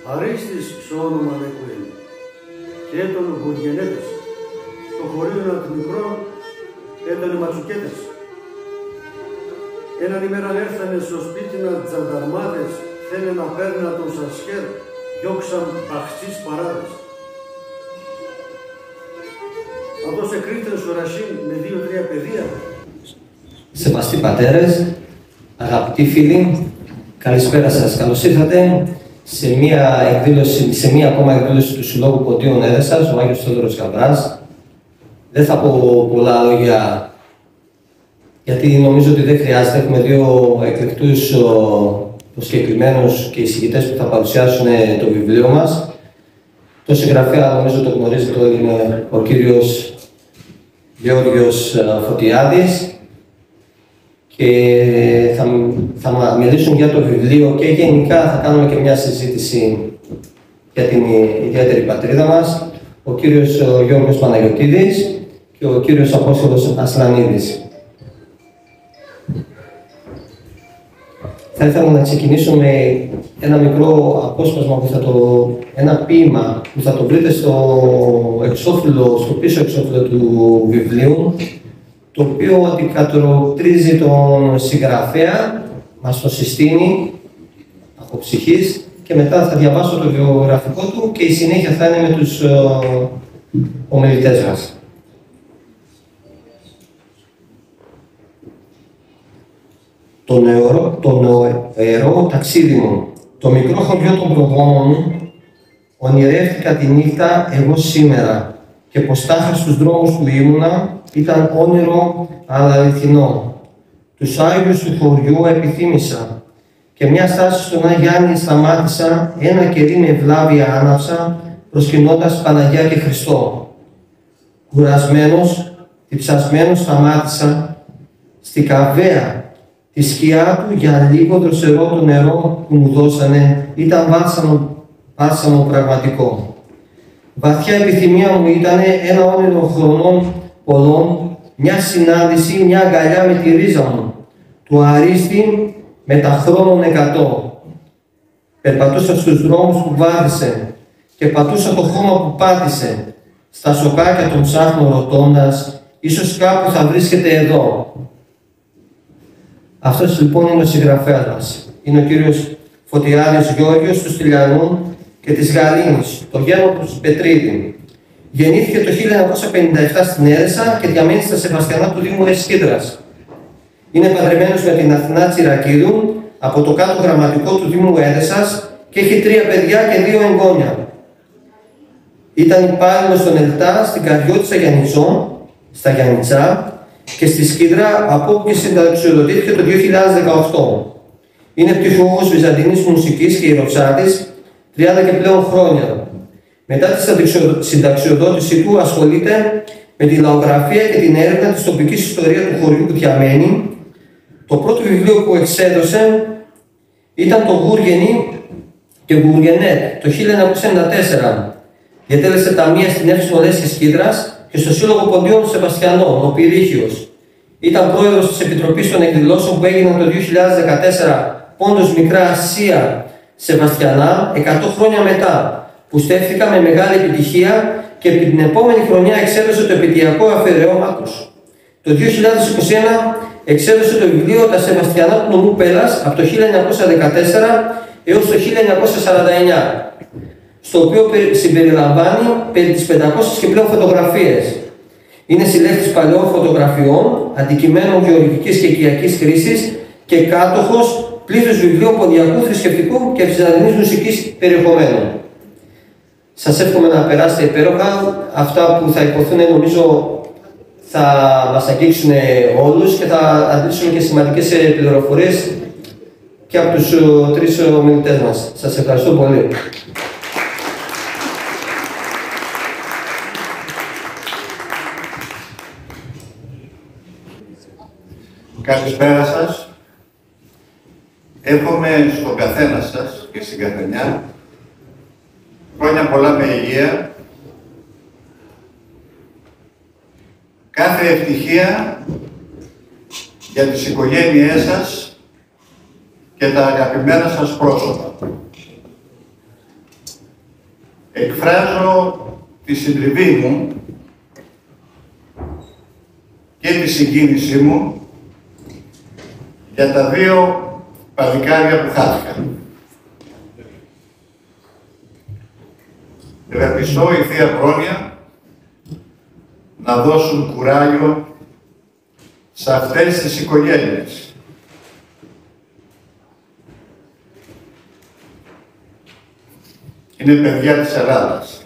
αρίστης στο όνομα Νεκουήν και των Γουργενέτες, το χωρίο των μικρών έτανε ματσουκέτες. Έναν ημέραν έρθανε στο σπίτι να τζανταρμάδες, θέλε να παίρνα τον Σασχέρ, διώξαν αχτσείς παράδες. Αυτός εκρύφτεν στο Ρασίν με 2-3 παιδεία. Σεβαστοί πατέρες, αγαπητοί φίλοι, καλησπέρα σας. Καλώς ήρθατε σε μία ακόμα εκδήλωση του Συλλόγου Ποτίων Έδεσας, ο Άγιος Θεόδωρος Γαβράς. Δεν θα πω πολλά λόγια, γιατί νομίζω ότι δεν χρειάζεται. Έχουμε δύο εκλεκτούς προσκεκλημένους και εισηγητές που θα παρουσιάσουν το βιβλίο μας. Το συγγραφέα, νομίζω το γνωρίζετε όλοι, είναι ο κύριος Γεώργιος Φωτιάδης και θα μιλήσουν για το βιβλίο και γενικά θα κάνουμε και μια συζήτηση για την ιδιαίτερη πατρίδα μας, ο κύριος Γιώργος Παναγιωτίδης και ο κύριος Απόστολος Ασλανίδης. Θα ήθελα να ξεκινήσω με ένα μικρό απόσπασμα, ένα ποίημα που θα το βρείτε στο πίσω εξώφυλλο του βιβλίου, το οποίο αντικατοπτρίζει τον συγγραφέα, μας το συστήνει από ψυχής και μετά θα διαβάσω το βιογραφικό του και η συνέχεια θα είναι με τους ομιλητές μας. Το νεοερό ταξίδι μου, το μικρό χωριό των προγόνων μου, ονειρεύτηκα τη νύχτα εγώ σήμερα και πως τάχα στους δρόμους που ήμουνα ήταν όνειρο αλλά αληθινό. Τους Άγιους του χωριού επιθύμησα και μια στάση στον Άγιο Γιάννη σταμάτησα, ένα κερί με ευλάβεια άναψα, προσκυνώντας Παναγιά και Χριστό. Κουρασμένος, διψασμένος σταμάτησα στη καβέα. Τη σκιά του για λίγο δροσερό το νερό που μου δώσανε ήταν βάσανο πραγματικό. Βαθιά επιθυμία μου ήταν ένα όνειρο χρονών πολλών, μια συνάντηση, μια αγκαλιά με τη ρίζα μου, του αρίστη με τα χρόνων 100. Περπατούσα στους δρόμους που βάδισε και πατούσα το χώμα που πάτησε, στα σοκάκια των ψάχνω ρωτώντας, ίσως κάπου θα βρίσκεται εδώ. Αυτός λοιπόν είναι ο συγγραφέας μας. Είναι ο κύριος Φωτιάδης Γιώργιος του Στυλιανού και της Γαλήνης, το γένο του Πετρίδη. Γεννήθηκε το 1957 στην Έδεσα και διαμένει στα Σεβαστιανά του Δήμου Εσκίδρας. Είναι παντρεμένος με την Αθηνά Τσιρακίδου από το κάτω γραμματικό του Δήμου Έδεσας και έχει 3 παιδιά και 2 εγγόνια. Ήταν υπάλληλος στον ΕΛΤΑ στην Καριώτισσα Γιαννιτσών, στα Γιαννιτσά, και στη Σκίδρα, από όπου και συνταξιοδοτήθηκε το 2018. Είναι πτυχιούχος βυζαντινής μουσικής και ιεροψάτης 30 και πλέον χρόνια. Μετά τη συνταξιοδότησή του ασχολείται με τη λαογραφία και την έρευνα της τοπικής ιστορίας του χωριού που διαμένει. Το πρώτο βιβλίο που εξέδωσε ήταν το Γούργενι και Γουργενέτ το 1994. Διατέλεσε ταμεία στην Εύσυνο Λέσχης Σκίδρας και στο Σύλλογο Ποντίων Σεβαστιανών, ο Πυρήχιος. Ήταν πρόεδρος της Επιτροπής των Εκδηλώσεων που έγιναν το 2014 Πόντος Μικρά Ασία Σεβαστιανά, 100 χρόνια μετά, που στέφθηκα με μεγάλη επιτυχία και την επόμενη χρονιά εξέδωσε το επαιτειακό αφαιρέωμα τους. Το 2021 εξέδωσε το βιβλίο «Τα Σεβαστιανά του νομού Πέλλας» από το 1914 έως το 1949. Στο οποίο συμπεριλαμβάνει περί τις 500 και πλέον φωτογραφίες. Είναι συλλέκτης παλαιών φωτογραφιών, αντικειμένων γεωργικής και οικιακής χρήσης και κάτοχος πλήθους βιβλίων ποντιακού, θρησκευτικού και βυζαντινής μουσικής περιεχομένου. Σας εύχομαι να περάσετε υπέροχα. Αυτά που θα υποθούν νομίζω θα μας αγγίξουν όλους και θα αντλήσουμε και σημαντικές πληροφορίες και από τους 3 ομιλητές μας. Σας ευχαριστώ πολύ. Καλησπέρα σας. Εύχομαι στον καθένα σας και στην καθενιά χρόνια πολλά με υγεία, κάθε ευτυχία για τις οικογένειές σας και τα αγαπημένα σας πρόσωπα. εκφράζω τη συντριβή μου και τη συγκίνησή μου για τα δύο παλικάρια που χάθηκαν. Ευελπιστώ η Θεία Πρόνοια να δώσουν κουράγιο σε αυτές τις οικογένειες. Είναι παιδιά της Ελλάδας.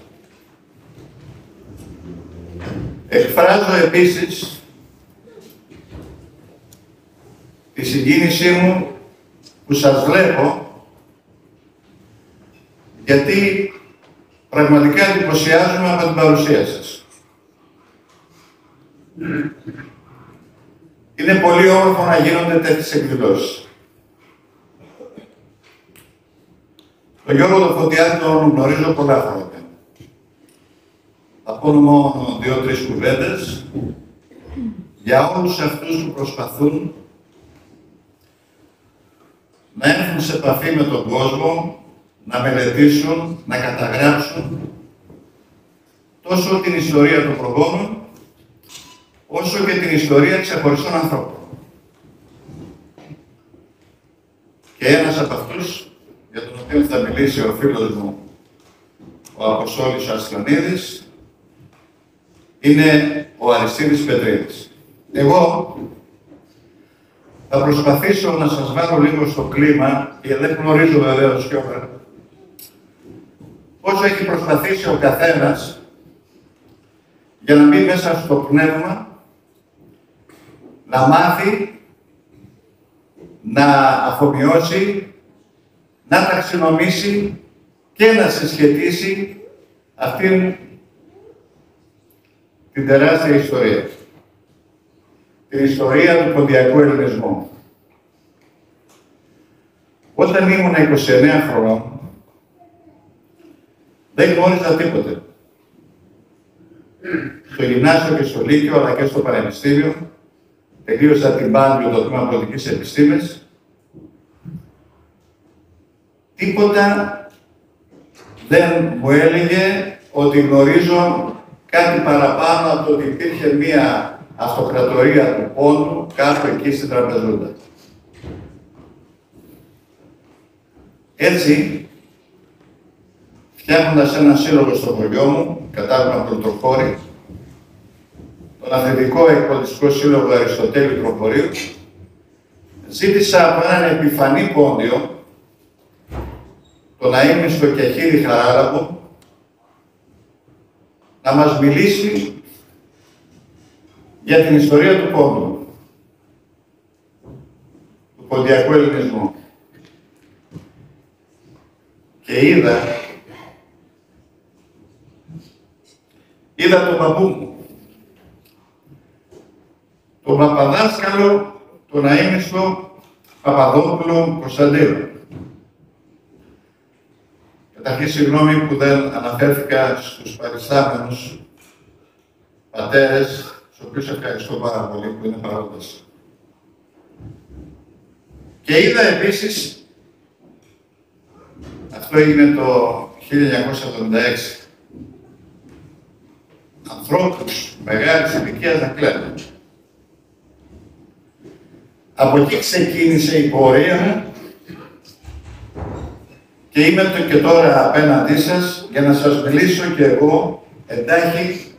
Εκφράζω επίσης τη συγκίνησή μου που σας βλέπω, γιατί πραγματικά εντυπωσιάζομαι από την παρουσία σας. Είναι πολύ όμορφο να γίνονται τέτοιες εκδηλώσεις. Τον Γιώργο τον Φωτιάδη τον γνωρίζω πολλά χρόνια. Θα πω μόνο 2-3 κουβέντες για όλους αυτούς που προσπαθούν να έρθουν σε επαφή με τον κόσμο, να μελετήσουν, να καταγράψουν τόσο την ιστορία των προγόνων, όσο και την ιστορία ξεχωριστών ανθρώπων. Και ένας από αυτούς, για τον οποίο θα μιλήσει ο φίλος μου, ο Αποστόλης Ασλανίδης, είναι ο Αριστίδης Πετρίδης. Εγώ θα προσπαθήσω να σας βάλω λίγο στο κλίμα, γιατί δεν γνωρίζω βεβαίως κιόλας όσο έχει προσπαθήσει ο καθένας για να μπει μέσα στο πνεύμα, να μάθει, να αφομοιώσει, να ταξινομήσει και να συσχετίσει αυτήν την τεράστια ιστορία. Την ιστορία του ποντιακού ελληνισμού. Όταν ήμουν 29 χρονών, δεν γνώριζα τίποτε. Στο γυμνάσιο και στο λύκειο, αλλά και στο πανεπιστήμιο, τελείωσα την Πάντιο, το τμήμα Πολιτικής Επιστήμης. Τίποτα δεν μου έλεγε ότι γνωρίζω κάτι παραπάνω από το ότι υπήρχε μία αυτοκρατορία του πόντου κάτω εκεί στην Τραπεζούντα. Έτσι, φτιάχνοντας ένα σύλλογο στο χωριό μου, κατάγωνα Πρωτοχώρη, τον Αθλητικό Εκπαιδευτικό Σύλλογο Αριστοτέλειου Τροχωρίου, ζήτησα από έναν επιφανή πόντιο, τον αείμνηστο Κεχίλη Χαράλαμπο, να μας μιλήσει για την ιστορία του πόντου, του ποντιακού ελληνισμού. Και είδα τον παππού μου, τον παπαδάσκαλο, τον αείμνηστο Παπαδόπουλο Κωνσταντίνο. Καταρχήν, συγγνώμη που δεν αναφέρθηκα στους παριστάμενους πατέρες, στους οποίους ευχαριστώ πάρα πολύ που είναι παρόντες. Και είδα επίσης, αυτό έγινε το 1976, ανθρώπους μεγάλης ηλικίας να κλαίνουν. Από εκεί ξεκίνησε η πορεία μου και είμαι και τώρα απέναντί σας για να σας μιλήσω και εγώ εντάχει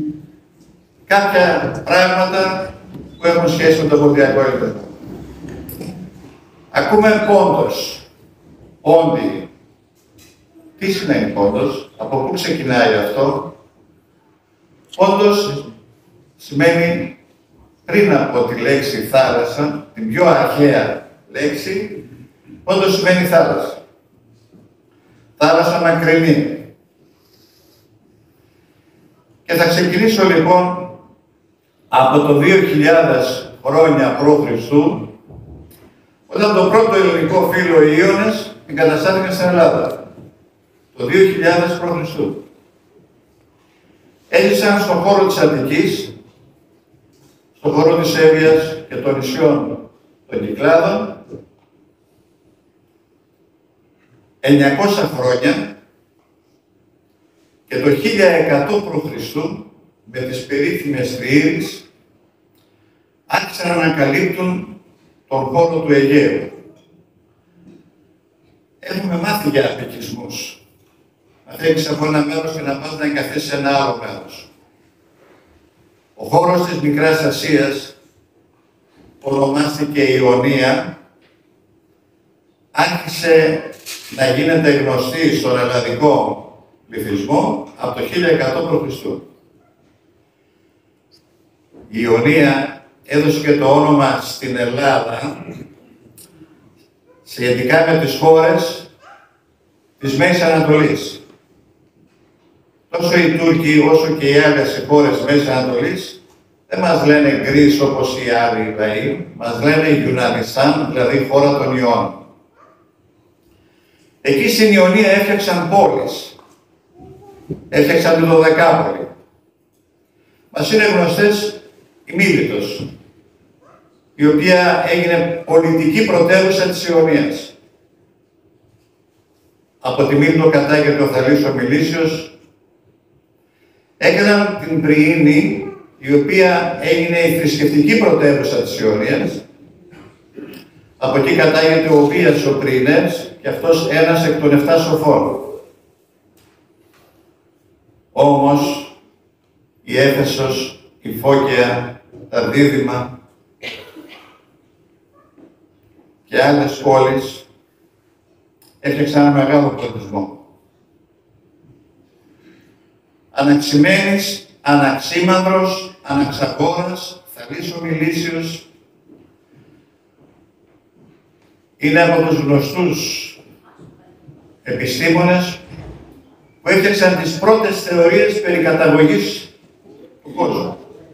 κάποια πράγματα που έχουν σχέση με το ποντιακό ελληνισμό. Ακούμε πόντος, πόντι. Τι σημαίνει πόντος, από πού ξεκινάει αυτό? Πόντος σημαίνει, πριν από τη λέξη θάλασσα, την πιο αρχαία λέξη, πόντος σημαίνει θάλασσα. Θάλασσα μακρινή. Και θα ξεκινήσω λοιπόν από το 2000 χρόνια π.Χ., όταν το πρώτο ελληνικό φύλλο οι Ιώνες εγκαταστάθηκαν στην Ελλάδα. Το 2000 π.Χ. Έζησαν στον χώρο της Αττικής, στον χώρο της Εύβοιας και των νησιών των Κυκλάδων, 900 χρόνια και το 1100 π.Χ. με τις περίφημες Τριήρεις άρχισαν να ανακαλύπτουν τον χώρο του Αιγαίου. Έχουμε μάθει για απικισμούς. Να φεύγεις από ένα μέρος και να πας να εγκαθίσεις σε ένα άλλο μέρος. Ο χώρος της Μικράς Ασίας, που ονομάστηκε Ιωνία, άρχισε να γίνεται γνωστή στον ελλαδικό πληθυσμό από το 1100 π.Χ. Η Ιωνία έδωσε και το όνομα στην Ελλάδα σχετικά με τις χώρες της Μέσης Ανατολής. Τόσο οι Τούρκοι όσο και οι άλλες χώρες Μέσης Ανατολής δεν μας λένε Γκρίς όπως οι άλλοι λαοί, μας λένε Ιουνανιστάν, δηλαδή χώρα των Ιών. Εκεί στην Ιωνία έφτιαξαν πόλεις. Έφτιαξαν τη Δωδεκάπολη. Μας είναι γνωστές η Μίλητος, η οποία έγινε πολιτική πρωτεύουσα της Ιωνίας. Από τη Μίλητο κατάγεται ο Θαλής ο Μιλήσιος. Έκαναν την Πριήνη, η οποία έγινε η θρησκευτική πρωτεύουσα της Ιωνίας. Από εκεί κατάγεται ο Βίας ο Πριηνές, και αυτός ένας εκ των 7 σοφών. Όμως, η Έφεσος, η Φώκια, τα Δίδυμα και άλλες πόλεις έφτιαξαν ένα μεγάλο πολιτισμό. Αναξημένης, Αναξίμανδρος, Αναξαγόρας, Θαλής ο Μιλήσιος είναι από τους γνωστούς επιστήμονες που έφτιαξαν τις πρώτες θεωρίες περί καταγωγής του κόσμου.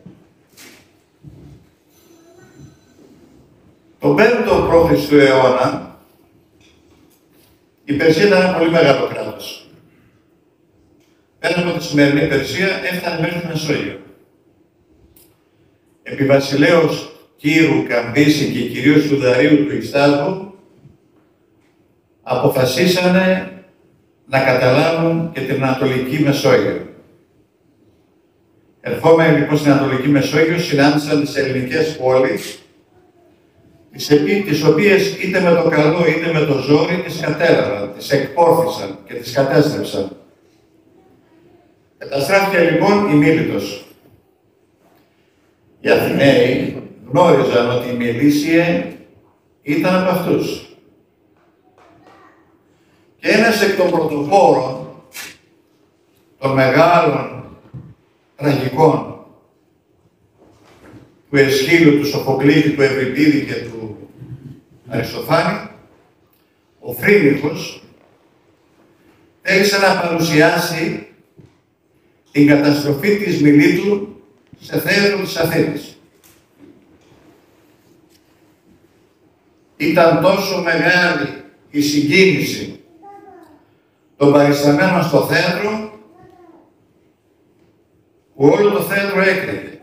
Τον 5ο π.Χ. αιώνα η Περσία ήταν ένα πολύ μεγάλο κράτος. Πέρα από τη σημερινή Περσία έφτανε μέχρι τη Μεσόγειο. Επί βασιλέως Κύρου, Καμπίση και κυρίως του Δαρίου του Ιστάσβου αποφασίσανε να καταλάβουν και την Ανατολική Μεσόγειο. Ερχόμενοι λοιπόν στην Ανατολική Μεσόγειο, συνάντησαν τις ελληνικές πόλεις, τις οποίες είτε με το καλό είτε με το ζόρι τις κατέλαβαν, τις εκπόρθησαν και τις κατέστρεψαν. Καταστράφηκε λοιπόν η Μίλητος. Οι Αθηναίοι γνώριζαν ότι η Μιλήσιε ήταν από αυτούς. Και ένας εκ των πρωτοπόρων των μεγάλων τραγικών του Αισχύλου, του Σοφοκλήτη, του Ευρυπίδη και του Αριστοφάνη, ο Φρύλιχος, θέλησε να παρουσιάσει την καταστροφή της Μιλήτου σε θέατρο της Αθήνης. Ήταν τόσο μεγάλη η συγκίνηση των παρισταμένων στο θέατρο, που όλο το θέατρο έκρηκε.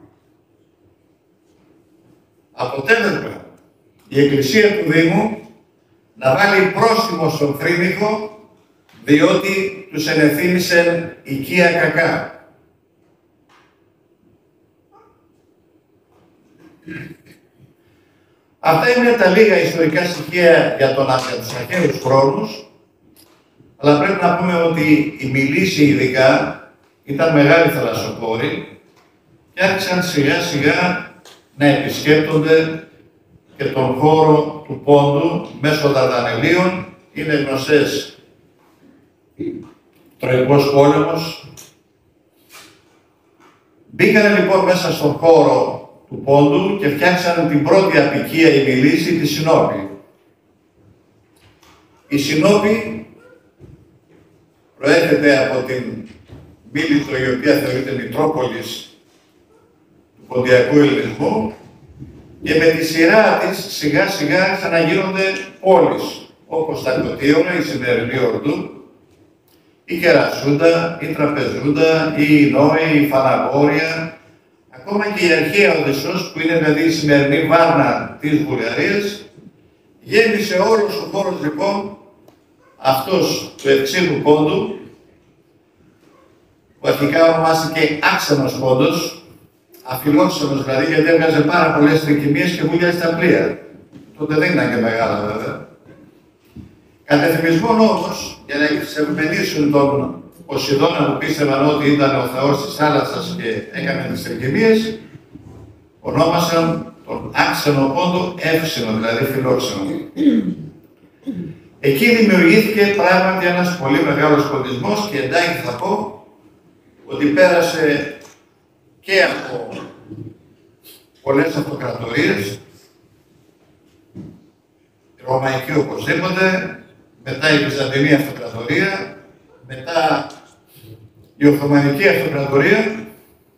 Αποτέλεσμα, η Εκκλησία του Δήμου να βάλει πρόστιμο στον Φρύλιχο, διότι τους ενεθύμησε οικία κακά. Αυτά είναι τα λίγα ιστορικά στοιχεία για τους αρχαίους χρόνους, αλλά πρέπει να πούμε ότι οι Μιλήσιοι ειδικά ήταν μεγάλοι θαλασσοπόροι και άρχισαν σιγά σιγά να επισκέπτονται και τον χώρο του Πόντου μέσω Δαρδανελίων. Είναι γνωστές Τροϊκός πόλεμος. Μπήκανε λοιπόν μέσα στον χώρο του Πόντου και φτιάξαν την πρώτη αποικία η Μιλήσιοι, τη Συνόπη. Η Συνόπη προέρχεται από την Μίλητο, η οποία θεωρείται Μητρόπολης του Ποντιακού Ελληνισμού, και με τη σειρά της σιγά σιγά ξαναγίνονται πόλεις, όπως τα Κωτίωνα, η σημερινή Ορδού, η Κερασούντα, η Τραπεζούντα, η Ινόη, η Φαναγόρια, ακόμα και η αρχαία Οδυσσός, που είναι δηλαδή η σημερινή Βάρνα της Βουλγαρίας. Γέμισε όλος ο χώρος λοιπόν αυτός του Ευξήνου Πόντου αρχικά ονομάστηκε Άξενος Πόντος, αφιλόξενος δηλαδή, γιατί έβγαζε πάρα πολλές τρικυμίες και βούλιαζε στα πλοία. Τότε δεν ήταν και μεγάλα βέβαια. Κατεθυμισμόν όμως, για να εξευμενήσουν τον Ποσειδώνα που πίστευαν ότι ήταν ο θεός της θάλασσας και έκανε τις τρικυμίες, ονόμασαν τον Άξενο Πόντο Εύξενο, δηλαδή φιλόξενο. Εκεί δημιουργήθηκε πράγματι ένας πολύ μεγάλος πολιτισμός και εντάχει θα πω ότι πέρασε και από πολλές αυτοκρατορίες, η Ρωμαϊκή οπωσδήποτε, μετά η Βυζαντινή Αυτοκρατορία, μετά η Οθωμανική Αυτοκρατορία,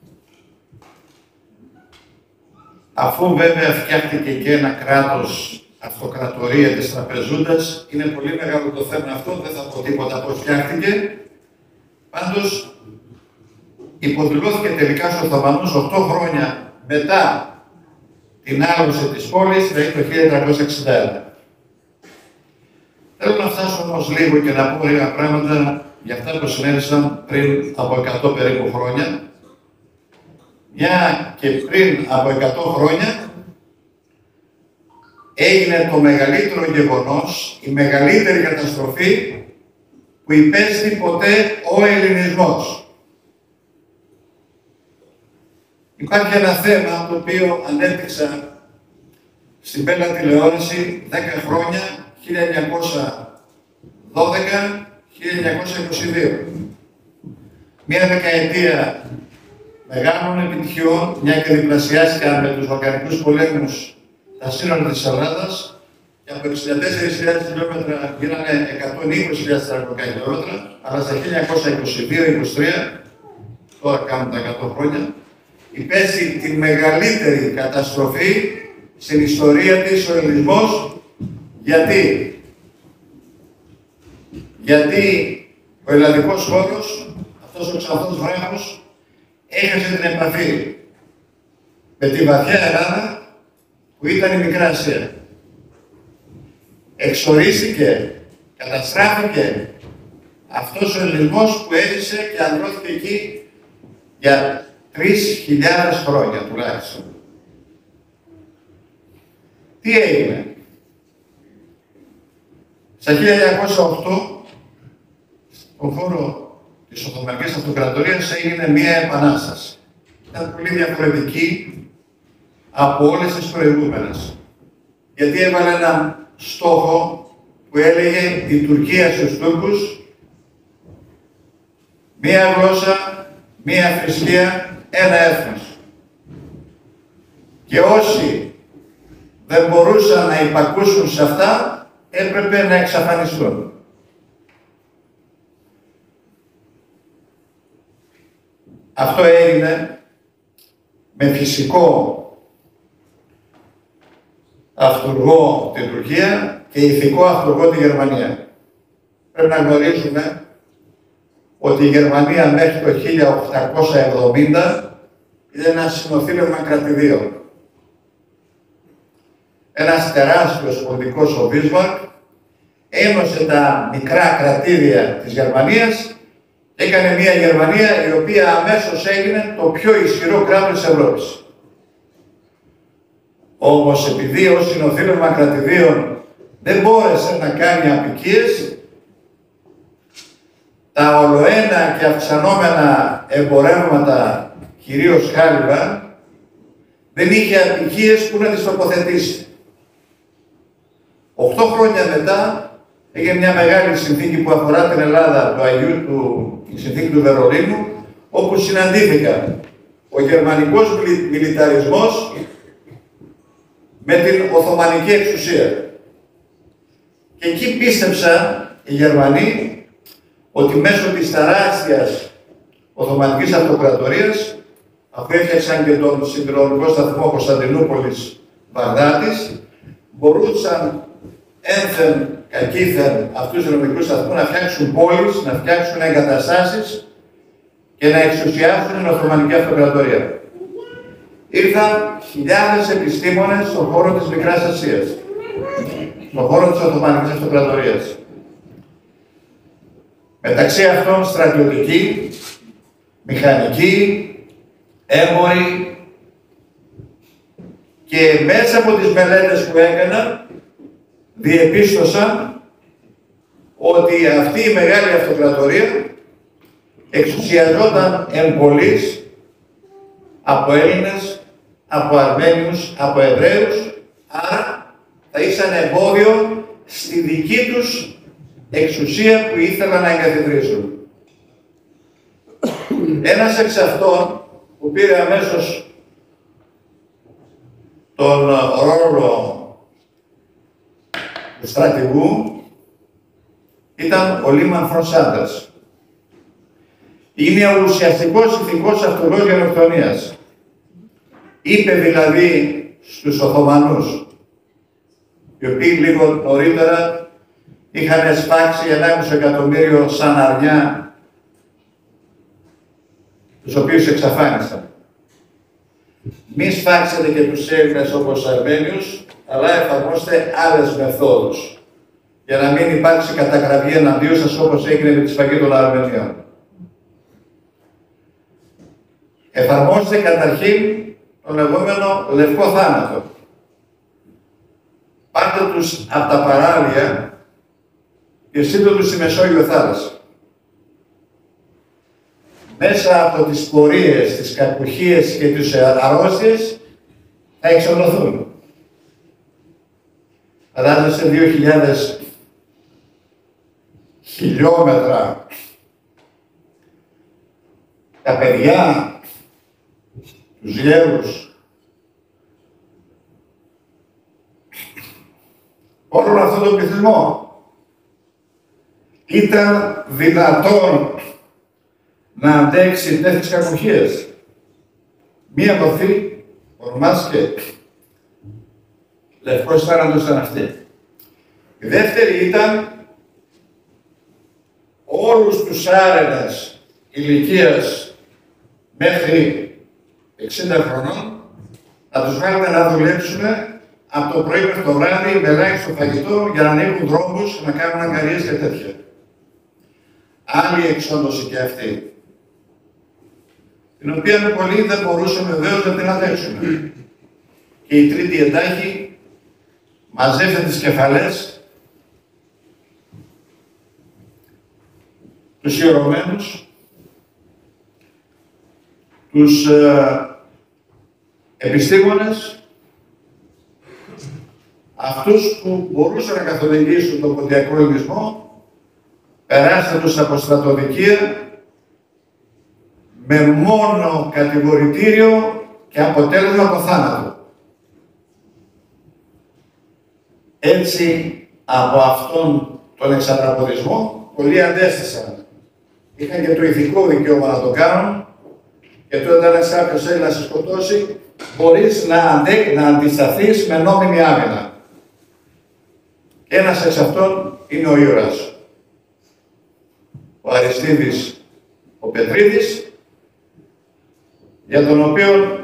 αφού βέβαια φτιάχτηκε και ένα κράτος αυτοκρατορία της Τραπεζούντας, είναι πολύ μεγάλο το θέμα αυτό, δεν θα πω τίποτα πώς φτιάχτηκε. Πάντως, υποδηλώθηκε τελικά στους Οθωμανούς 8 χρόνια μετά την άλωση της πόλης, δηλαδή το 1361. Θέλω να φτάσω όμως λίγο και να πω λίγα πράγματα για αυτά που συνέβησαν πριν από 100 περίπου χρόνια. Μια και πριν από 100 χρόνια έγινε το μεγαλύτερο γεγονός, η μεγαλύτερη καταστροφή που υπέστη ποτέ ο ελληνισμός. Υπάρχει ένα θέμα το οποίο ανέπτυξα στην Πέλα τηλεόραση 10 χρόνια, 1912-1922. Μια δεκαετία μεγάλων επιτυχιών, μια και διπλασιάστηκαν με τους Βαλκανικούς πολέμους τα σύνορα της Ελλάδας και από 64.000 χιλιόμετρα γίνανε 120.000 χιλιόμετρα, αλλά στα 1922-23, τώρα κάνουν τα 100 χρόνια, υπέστη τη μεγαλύτερη καταστροφή στην ιστορία της ο ελληνισμός. Γιατί ο ελλαδικός χώρος, αυτός ο ξανθός βράχος, έχασε την επαφή με τη βαθιά Ελλάδα που ήταν η Μικρά Ασία. Εξορίστηκε, καταστράφηκε αυτός ο ελληνισμός που έζησε και ανδρώθηκε εκεί για 3.000 χρόνια τουλάχιστον. Τι έγινε? Στα 1908, στον χώρο της Οθωμανικής Αυτοκρατορίας έγινε μία επανάσταση. Ήταν πολύ διαφορετική από όλες τις προηγούμενες. Γιατί έβαλε έναν στόχο που έλεγε η Τουρκία στους Τούρκους, μία γλώσσα, μία θρησκεία, ένα έθνος. Και όσοι δεν μπορούσαν να υπακούσουν σε αυτά, έπρεπε να εξαφανιστούν. Αυτό έγινε με φυσικό αυτούργο την Τουρκία και ηθικό αυτούργο τη Γερμανία. Πρέπει να γνωρίζουμε ότι η Γερμανία μέχρι το 1870 ήταν ένα συνοθήλευμα κρατηδίων. Ένας τεράστιος πολιτικός, ο Μπίσμαρκ, ένωσε τα μικρά κρατήδια της Γερμανίας και έκανε μια Γερμανία η οποία αμέσως έγινε το πιο ισχυρό κράτος της Ευρώπης. Όμως επειδή ως συνοθήλευμα κρατηδίων δεν μπόρεσε να κάνει αποικίες, τα ολοένα και αυξανόμενα εμπορεύματα, κυρίως χάλιβα, δεν είχε αποικίες που να τις τοποθετήσει. 8 χρόνια μετά έγινε μια μεγάλη συνθήκη που αφορά την Ελλάδα, η συνθήκη του Βερολίνου, όπου συναντήθηκαν ο γερμανικός μιλιταρισμός με την Οθωμανική εξουσία. Και εκεί πίστεψαν οι Γερμανοί ότι μέσω της τεράστιας Οθωμανικής Αυτοκρατορίας, αφού έφτιαξαν και τον συνδρομικό σταθμό Κωνσταντινούπολης Βαγδάτης, μπορούσαν ένθεν κακήθεν αυτούς τους νομικούς σταθμούς να φτιάξουν πόλεις, να φτιάξουν εγκαταστάσεις και να εξουσιάσουν την Οθωμανική Αυτοκρατορία. Ήρθαν χιλιάδες επιστήμονες στον χώρο της Μικράς Ασίας, στον χώρο της Οθωμανικής Αυτοκρατορίας. Μεταξύ αυτών στρατιωτικοί, μηχανικοί, έμποροι και μέσα από τις μελέτες που έκαναν διεπίστωσαν ότι αυτή η μεγάλη αυτοκρατορία εξουσιαζόταν εν πολλοίς από Έλληνες, από Αρμένιους, από Εβραίους, άρα θα ήσαν εμπόδιο στη δική τους εξουσία που ήθελαν να εγκαθιδρύσουν. Ένας εξ αυτών που πήρε αμέσως τον ρόλο του στρατηγού ήταν ο Λίμαν Φον Σάντερς. Είναι ο ουσιαστικός ηθικός αυτολογός γενοκτονίας. Είπε δηλαδή στους Οθωμανούς, οι οποίοι λίγο νωρίτερα είχαν σφάξει 1,5 εκατομμύριο σαν αρνιά, τους οποίους εξαφάνισαν. Μη σφάξετε και τους Έλληνες όπως τους Αρμένιους, αλλά εφαρμόστε άλλες μεθόδους, για να μην υπάρξει καταγραφή εναντίον σας όπως έγινε με τη σφαγή των Αρμενίων. Εφαρμόστε καταρχήν τον λεγόμενο λευκό θάνατο. Πάρτε τους από τα παράλια και στείλτε τους στη Μεσόγειο θάλασσα. Μέσα από τις πορείες, τις κακουχίες και τις αρρώστιες θα εξοδοθούν. Φαντάζεστε 2.000 χιλιόμετρα τα παιδιά, τους γέρους, όλον αυτόν τον πληθυσμό. Ήταν δυνατόν να αντέξει τέτοιες κακουχίες? Μία μορφή ονομάστηκε λευκός θάνατος ήταν αυτή. Η δεύτερη ήταν όλους τους άρενες ηλικίας μέχρι 60 χρονών να τους βάλουμε να δουλέψουν από το πρωί μέχρι το βράδυ με ελάχιστο φαγητό για να ανοίγουν δρόμους, να κάνουν αγκαρίες και τέτοια. Άλλη εξόντωση και αυτή, την οποία πολλοί δεν μπορούσαν βεβαίως να την αντέξουν. Και η τρίτη εντάχει μαζεύεται τις κεφαλές, τους ιερωμένους, τους επιστήμονες, αυτούς που μπορούσαν να καθοδηγήσουν τον ποντιακό ελληνισμό, περάστε τους από στρατοδικεία με μόνο κατηγορητήριο και αποτέλεσμα το θάνατο. Έτσι, από αυτόν τον εξαναποδισμό, πολλοί αντέστησαν. Είχαν και το ηθικό δικαίωμα να το κάνουν και τότε όταν κάποιος θέλει να σε σκοτώσει, μπορείς να αντισταθείς με νόμιμη άμυνα. Και ένας εξ αυτών είναι ο ήρωας. Ο Αριστίδης ο Πετρίδης, για τον οποίο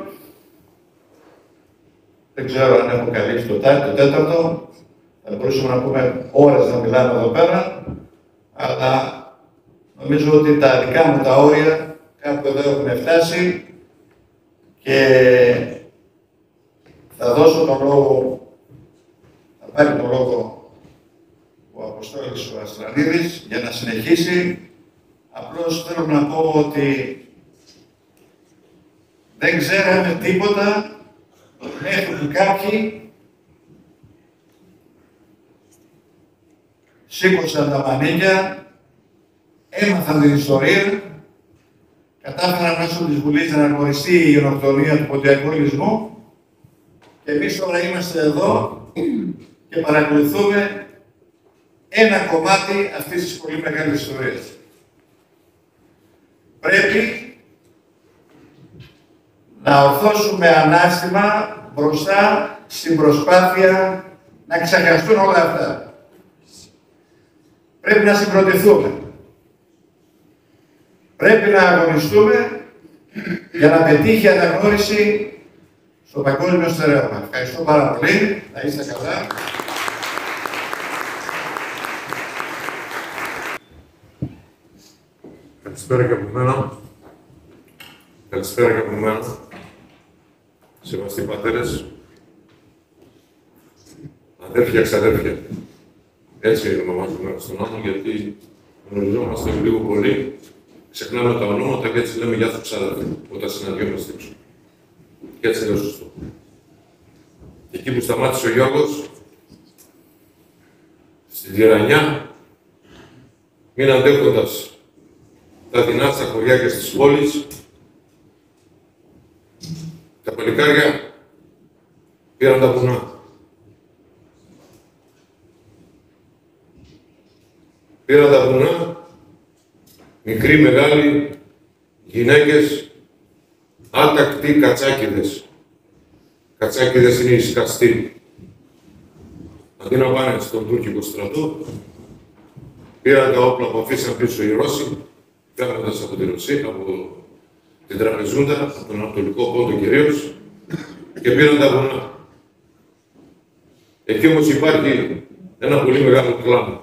δεν ξέρω αν έχω καλύψει το τέταρτο, θα μπορούσαμε να πούμε ώρες να μιλάμε εδώ πέρα, αλλά νομίζω ότι τα δικά μου τα όρια κάπου εδώ έχουν φτάσει και θα δώσω τον λόγο, θα πάρει τον λόγο ο Αποστόλης ο Αστρανίδης για να συνεχίσει. Απλώς θέλω να πω ότι δεν ξέραμε τίποτα μέχρι που κάποιοι σήκωσαν τα μανίκια, έμαθαν την ιστορία, κατάφεραν μέσω της Βουλής να αναγνωριστεί η γενοκτονία του ποντιακού ελληνισμού και εμείς τώρα είμαστε εδώ και παρακολουθούμε ένα κομμάτι αυτής της πολύ μεγάλης ιστορίας. Πρέπει να ορθώσουμε ανάστημα μπροστά στην προσπάθεια να ξεχαστούν όλα αυτά. Πρέπει να συγκροτηθούμε. Πρέπει να αγωνιστούμε για να πετύχει αναγνώριση στο παγκόσμιο στερέωμα. Ευχαριστώ πάρα πολύ. Να είστε καλά. Καλησπέρα και από μένα. Καλησπέρα και από μένα. Σεβαστοί πατέρες, αδέρφια, ξαδέρφια. Έτσι ονομάζουμε στον άλλο, γιατί γνωριζόμαστε λίγο πολύ, ξεχνάμε τα ονόματα και έτσι λέμε γεια σου ξαδέρφια, όταν συναντιόμαστε έξω. Και έτσι λέω σωστό. Εκεί που σταμάτησε ο Γιώργος, στη Διερανιά, μην αντέχοντας τα δεινά στα χωριά και στις πόλεις, τα παλικάρια πήραν τα βουνά. Πήραν τα βουνά, μικροί, μεγάλοι, γυναίκες, άτακτοι κατσάκιδες. Κατσάκιδες είναι οι σκαστοί. Αντί να πάνε στον τουρκικό στρατό, πήραν τα όπλα που αφήσαν πίσω οι Ρώσοι, φεύγοντας από τη Ρωσία, από την Τραπεζούντα, από τον Ανατολικό Πόντο κυρίως, και πήραν τα βουνά. Εκεί όμως υπάρχει ένα πολύ μεγάλο κλάμα.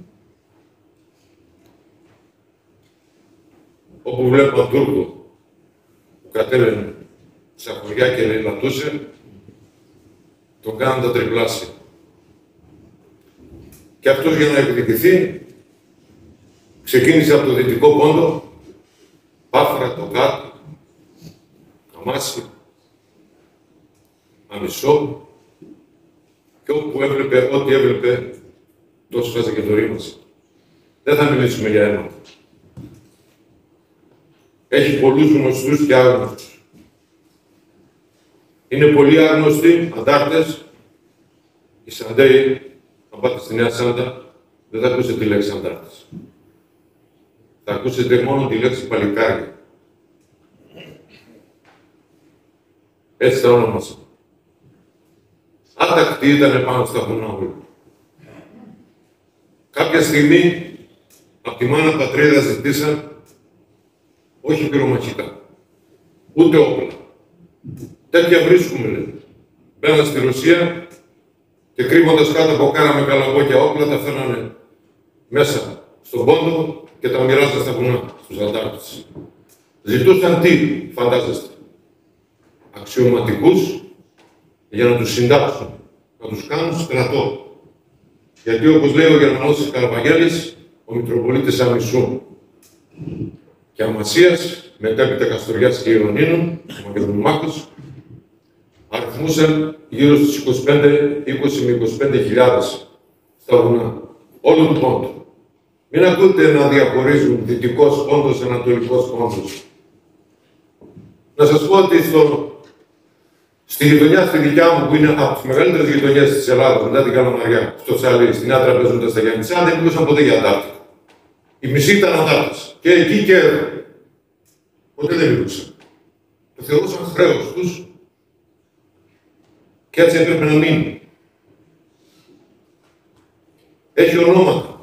Όπου βλέπω έναν Τούρκο που κατέβαινε στα χωριά και λαιλατούσε, τον κάναν τα τριπλάσια. Και αυτός για να εκδικηθεί, ξεκίνησε από το Δυτικό Πόντο, Πάφρα, το Κάτω, Αμάσι, Αμισό, και όπου έβλεπε, ό,τι έβλεπε, τόσο φάζε και το ρήμασε. Δεν θα μιλήσουμε για αίματα. Έχει πολλούς γνωστούς και άγνωστους. Είναι πολύ άγνωστοι αντάρτες, οι Σαντέοι. Αν πάτε στη Νέα Σάντα, δεν θα ακούσετε τη λέξη αντάρτες. Θα ακούσετε μόνο τη λέξη παλικάρια. Έτσι τα όνομασα. Άτακτοι ήταν πάνω στα βουνά όλοι. Κάποια στιγμή, από τη μάνα πατρίδα ζητήσαν όχι πυρομαχικά, ούτε όπλα. Τέτοια βρίσκουμε, λέει. Μπαίναν στη Ρωσία και κρύβοντας κάτω από κάνα με καλαμπόκια όπλα, τα φέρνανε μέσα στον Πόντο και τα μοιράζαν στα βουνά, στους αντάρτες. Ζητούσαν τι, φαντάζεστε, αξιωματικούς για να τους συντάξουν, να τους κάνουν στρατό. Γιατί όπως λέει ο Γερμανός Καραβαγγέλης, ο Μητροπολίτης Αμισού και Αμασίας, μετέπειτα Καστοριάς και Ιωνίνων, ο Μακεδονομάκος, αριθμούσαν γύρω στους 20 με 25.000 στα βουνά, όλου του Πόντου. Μην ακούτε να διαχωρίζουν Δυτικός Πόντος, Ανατολικός Πόντος. Να σας πω ότι στη γειτονιά, στη δικιά μου, που είναι από τις μεγαλύτερες γειτονιές της Ελλάδας, μετά την Καλαμαριά, στο Τσαλί, στην Νέα Τραπεζούντα, στα Γιάννητσά, δεν μιλούσαν ποτέ για αντάρτικα. Οι μισοί ήταν αντάρτες. Και εκεί και εδώ. Ποτέ δεν μιλούσαν. Το θεωρούσαν χρέος τους και έτσι έπρεπε να μείνει. Έχει ονόματα.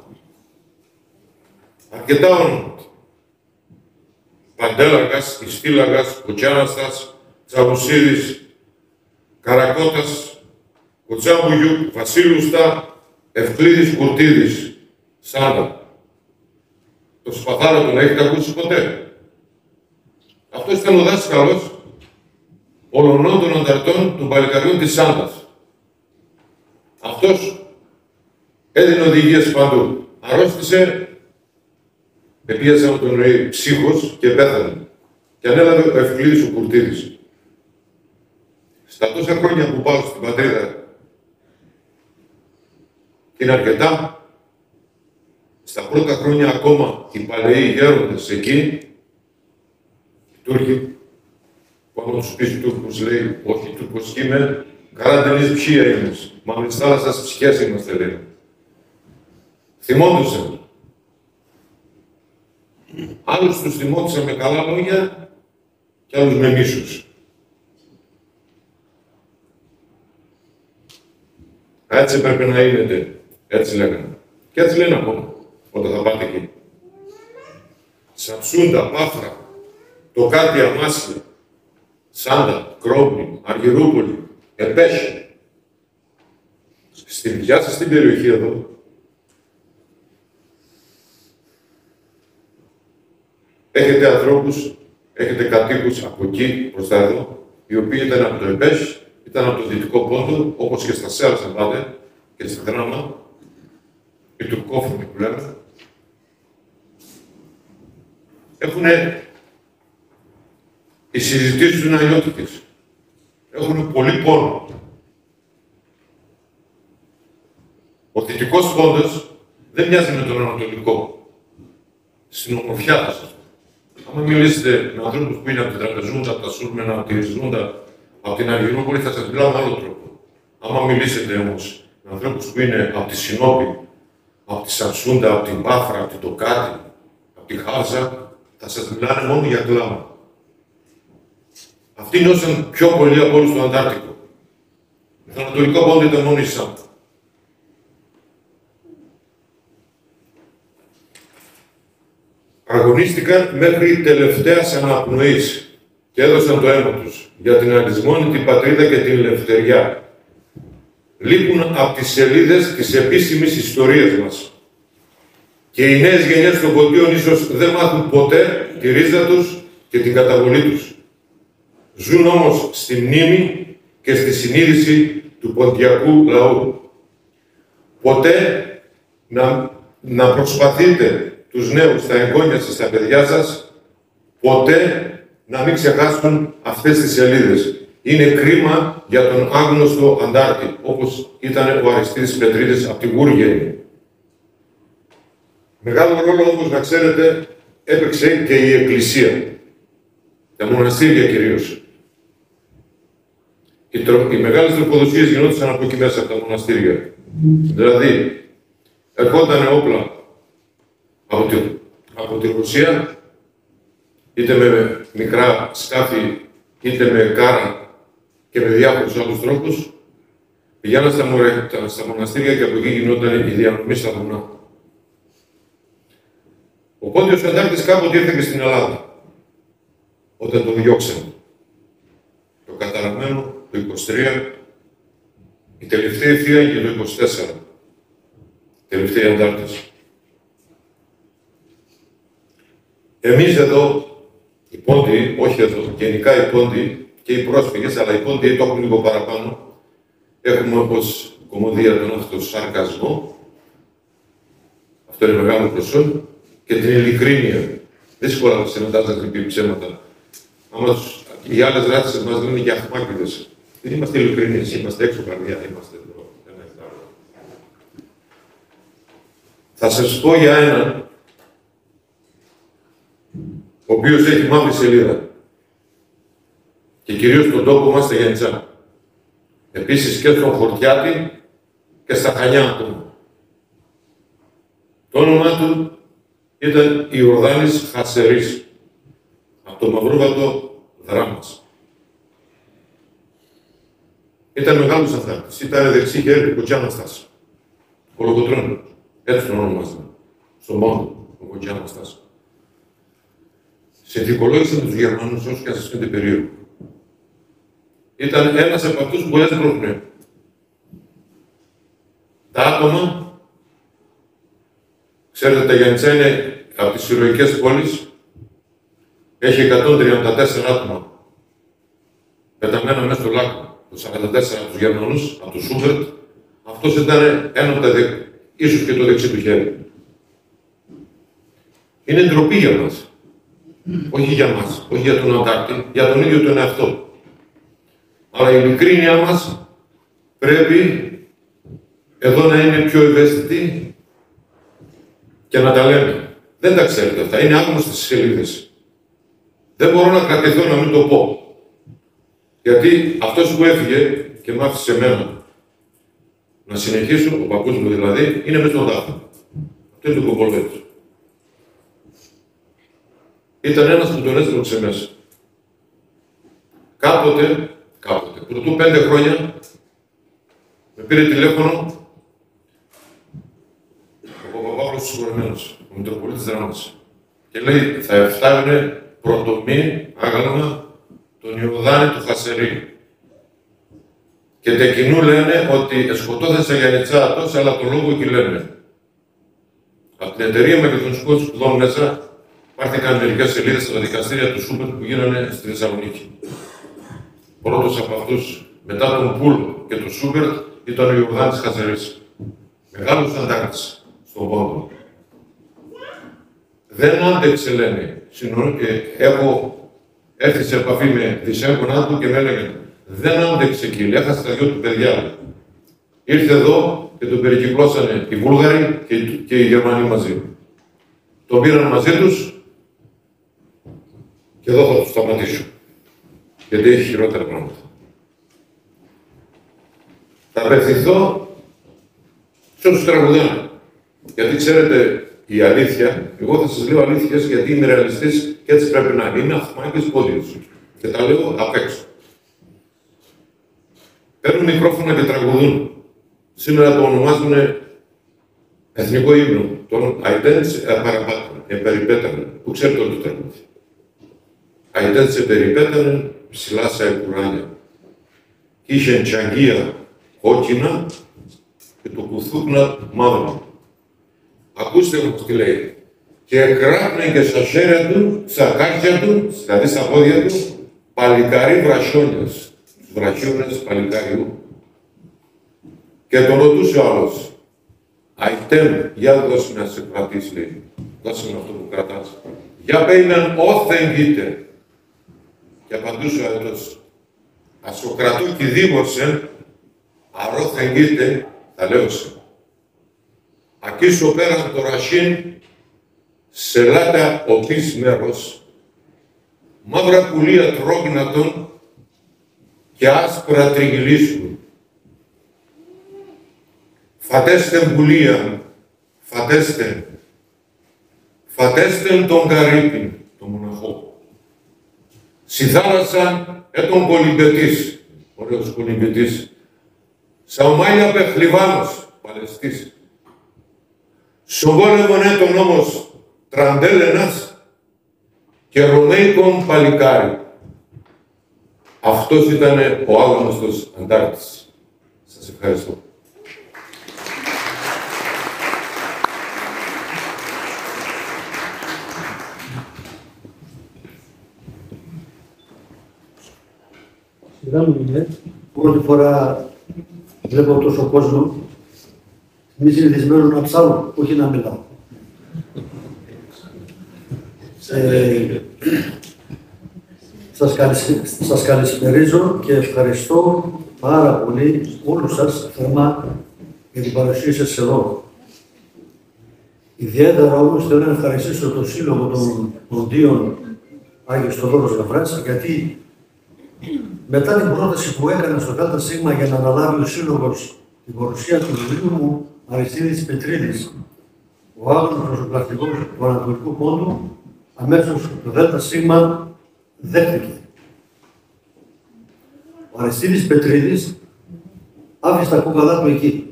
Αρκετά ονόματα. Παντέλαγας, Ιστήλαγας, Κοτσιάναστας, Τσαβουσίδης, Καρακώτας, Κοτσάμπουγιου, Βασίλουστα, Ευκλήδης, Κουρτίδης, Σάντα. Το Σπαθάρο τον έχετε ακούσει ποτέ? Αυτός ήταν ο δάσκαλος ολονών των ανταρτών των παλικαριών της Σάντας. Αυτός έδινε οδηγίες παντού. Αρρώστησε, επίασε από τον ψύχος και πέθανε. Και ανέλαβε ο Ευκλήδης ο Κουρτίδης. Στα τόσα χρόνια που πάω στην πατρίδα, είναι αρκετά. Στα πρώτα χρόνια ακόμα οι παλαιοί γέροντες εκεί, οι Τούρκοι, που άμα τους πεις Τούρκους λέει, όχι Τούρκος είμαι, καραντενής ψία είμαστε. Μα με τις θάλασσας ψυχές είμαστε, λέει. Θυμόντουσαν. Άλλους τους θυμόντουσαν με καλά λόγια και άλλους με μίσους. Έτσι πρέπει να είναι, έτσι λέγανε. Και έτσι λένε ακόμα, όταν θα πάτε εκεί. Σαψούντα, Πάφρα, το Κάτι, Αμάσια, Σάντα, Κρόμπι, Αργυρούπολη, Επέχη. Στη δικιά σας την περιοχή εδώ, έχετε ανθρώπους έχετε κατοίκους από εκεί προς τα εδώ, οι οποίοι ήταν από το ΕΠΕΣ, ήταν από το Δυτικό Πόντο, όπως και στα Σέρας αν πάτε, και στη Δράμα, οι Τουρκόφωνοι που λέμε, οι συζητήσεις του είναι αλλιώτικες. Έχουν πολύ πόνο. Ο Δυτικός Πόντος δεν μοιάζει με τον Ανατολικό. Στην ομορφιά θα σας πω. Αν μιλήσετε με ανθρώπους που είναι από την Τραπεζούντα, από τα Σούρμενα, από τη Ριζούντα, από την Αργυρούπολη, θα σας μιλάω με άλλο τρόπο. Άμα μιλήσετε όμως με ανθρώπους που είναι από τη Συνόπη, από τη Σαμσούντα, από την Πάφρα, από την Τοκάτι, από τη Χάρζα, θα σας μιλάνε μόνο για κλάμα. Αυτοί νιώσαν πιο πολύ από όλους στο Αντάρτικο. Το Ανατολικό Πόντο ήταν μόνο η Σάμπα. Αγωνίστηκαν μέχρι τελευταίας αναπνοής και έδωσαν το αίμα τους για την αλυσμόνητη πατρίδα και την ελευθεριά. Λείπουν από τις σελίδες της επίσημης ιστορίας μας. Και οι νέες γενιές των Ποντίων ίσως δεν μάθουν ποτέ τη ρίζα τους και την καταβολή τους. Ζουν όμως στη μνήμη και στη συνείδηση του ποντιακού λαού. Ποτέ να προσπαθείτε τους νέους, τα εγγόνια σας, τα παιδιά σας, ποτέ να μην ξεχάσουν αυτές τις σελίδες. Είναι κρίμα για τον άγνωστο Αντάρτη, όπως ήταν ο Αριστίδης Πετρίδης από τη Γούργενη. Μεγάλο ρόλο όμως, να ξέρετε, έπαιξε και η Εκκλησία. Τα μοναστήρια κυρίως. Οι μεγάλες τροφοδοσίες γινόντουσαν από εκεί μέσα, από τα μοναστήρια. Δηλαδή, ερχόταν όπλα από τη Ρωσία, είτε με μικρά σκάφη, είτε με κάρα και με διάφορους άλλους τρόπους, πηγαίναν στα μοναστήρια και από εκεί γινόταν η διανομή στα βουνά. Ο Πόντιος Αντάρτης κάποτε ήρθε και στην Ελλάδα, όταν τον διώξαν. Το καταραμένο το 23, η τελευταία ευθεία και το 24. Τελευταίοι Αντάρτες. Εμείς εδώ, οι Πόντιοι, όχι εδώ, γενικά οι Πόντιοι και οι πρόσφυγες, αλλά οι Πόντιοι το έχουν λίγο παραπάνω, έχουμε όπως κομμωδία τον αυτοσαρκασμό, αυτό είναι μεγάλο προσόν, και την ειλικρίνεια. Δύσκολα να συναντάς να κρυφεί ψέματα. Άμα οι άλλες ράτες μας λένε για αχμάκιδες. Δεν είμαστε ειλικρινείς, είμαστε έξω καρδιά, είμαστε εδώ. Θα σας πω για έναν, ο οποίος έχει μαύρη σελίδα. Και κυρίως στον τόπο μας, στα Γιαννιτσά. Επίσης και στον Χορτιάτη και στα Χανιά του. Το όνομά του ήταν Ιορδάνης Χασερής, από το Μαυρόβατο Δράμας. Ήταν μεγάλος Αντάρτης, ήταν δεξί χέρι του Κοτζάναστας. Κολοκοτρώνης, έτσι τον ονομάζαμε. Στον Πόντο, ο Κοτζάναστας. Συνθηκολόγησαν τους Γερμανούς όσο και αν σας φαίνεται περίεργο. Ήταν ένας από αυτούς που πολλές πρόχνε. Τα άτομα, ξέρετε, τα Γιαννιτσά είναι από τις ηρωικές πόλεις, έχει 134 άτομα πεταμένα μέσα στο λάκκο. Το 44 από τους Γερμανούς, από τους Σούμπερτ, αυτός ήταν ένα από τα ίσως και το δεξί του χέρι. Είναι ντροπή για μας. Όχι για μας, όχι για τον Αντάρτη, για τον ίδιο τον εαυτό. Αλλά η ειλικρίνειά μας πρέπει εδώ να είναι πιο ευαίσθητη και να τα λέμε. Δεν τα ξέρετε αυτά, είναι άγνωστες στις σελίδες. Δεν μπορώ να κρατηθώ να μην το πω. Γιατί αυτός που έφυγε και μ' άφησε εμένα να συνεχίσω, ο παππούς μου δηλαδή, είναι μέσα στον δάφνη. Αυτό είναι το κομπολέτο. Ήταν ένας που τον έστρωξε μέσα. Κάποτε, πρωτού 5 χρόνια, με πήρε τηλέφωνο ο Παπαπαύλος ο Συγχωρεμένος, ο Μητροπολίτης Δράμας. Και λέει, θα εφτάγουνε πρωτομή άγαλμα τον Ιορδάνη του Χασερή. Και τεκινού λένε ότι σκοτώθηκαν σε Γιαννιτσά τόσα, αλλά το λόγο εκεί λένε. Από την εταιρεία Μακεδονικών Σπουδών μέσα πάρθηκαν μερικές σελίδες στα δικαστήρια του Σούπερ που γίνανε στη Θεσσαλονίκη. Πρώτος από αυτούς, μετά τον Πουλ και τον Σούπερ, ήταν ο Ιορδάνης Χατζερής. Μεγάλος αντάρτης στον πόντο. Δεν άντεξε, λένε. Έχω έρθει σε επαφή με δυσέγγονά του και με έλεγε δεν άντεξε εκεί, έχασε τα δυο του παιδιά. Ήρθε εδώ και τον περικυκλώσανε οι Βούλγαροι και οι Γερμανοί μαζί. Τον πήραν μαζί τους και εδώ θα τους σταματήσω. Γιατί έχει χειρότερα πράγματα. Θα απευθυνθώ σε όσους τραγουδάνε. Γιατί ξέρετε, η αλήθεια, εγώ θα σας λέω αλήθειες γιατί είμαι ρεαλιστής και έτσι πρέπει να είναι. Είμαι αυθμάκης πόδιος. Και τα λέω απ' έξω. Παίρνουν μικρόφωνα και τραγουδούν. Σήμερα το ονομάζουν εθνικό ύμνο. Τον Αϊτέντς Περιπέτανε. Που ξέρετε όλο το τραγούδι. Αϊτέντς Περιπέτανε ψηλά σε κουράνια. Είχε τσαγγία κόκκινα και το κουθούκνα μαύρο. Ακούστε όμως τι λέει. Και κράπνε και στα χέρια του, στα κάρτια του, δηλαδή στα πόδια του, παλικάρι βραχιόνιας. Τους βραχιόνες παλικάριου. Και τον ρωτούσε ο άλλος. Αϊτέμ, για δώσε να σε κρατήσει, λέει. Δώσε με αυτό που κρατάς. Για πέιναν όθεν γείτε. Και απαντούσε ο άλλος. Ας ο κρατώ και δίμωσε, αρώθεν γείτε, θα λέω σε. Ακίσο πέραν το ρασίν, σε λάτα οπής μέρος, μαύρα πουλία τρόγνατον και άσπρα τριγυλίσου. Φατέστε πουλία, φατέστε τον Καρύπιν, τον μοναχό. Σιδάρασαν τον κολυμπετής, ωραίος κολυμπετής, Σαουμάλια Πεχλιβάνος, Παλαιστής. Σοβόλεμον τον όμως Τραντέλενας και Ρωμαϊκόν παλικάρι. Αυτός ήταν ο άγνωστος αντάρτης. Σας ευχαριστώ. Πρώτη φορά βλέπω τόσο κόσμο, μη συνηθισμένο να ψάχνω, όχι να μιλάω. Σας καλησπερίζω και ευχαριστώ πάρα πολύ όλους σας θερμά για την παρουσία σας εδώ. Ιδιαίτερα όμως θέλω να ευχαριστήσω τον Σύλλογο των Ποντίων Άγιος Θοδόρος Γαβράς, γιατί μετά την πρόταση που έκανα στο ΔΣ για να αναλάβει ο Σύλλογος την παρουσία του βιβλίου μου Αριστίδης Πετρίδης, ο άγνωστος πλαστικός του Ανατολικού Πόντου, αμέσως το ΔΣ δέχτηκε. Ο Αριστίδης Πετρίδης άφησε τα κούκαλά του εκεί.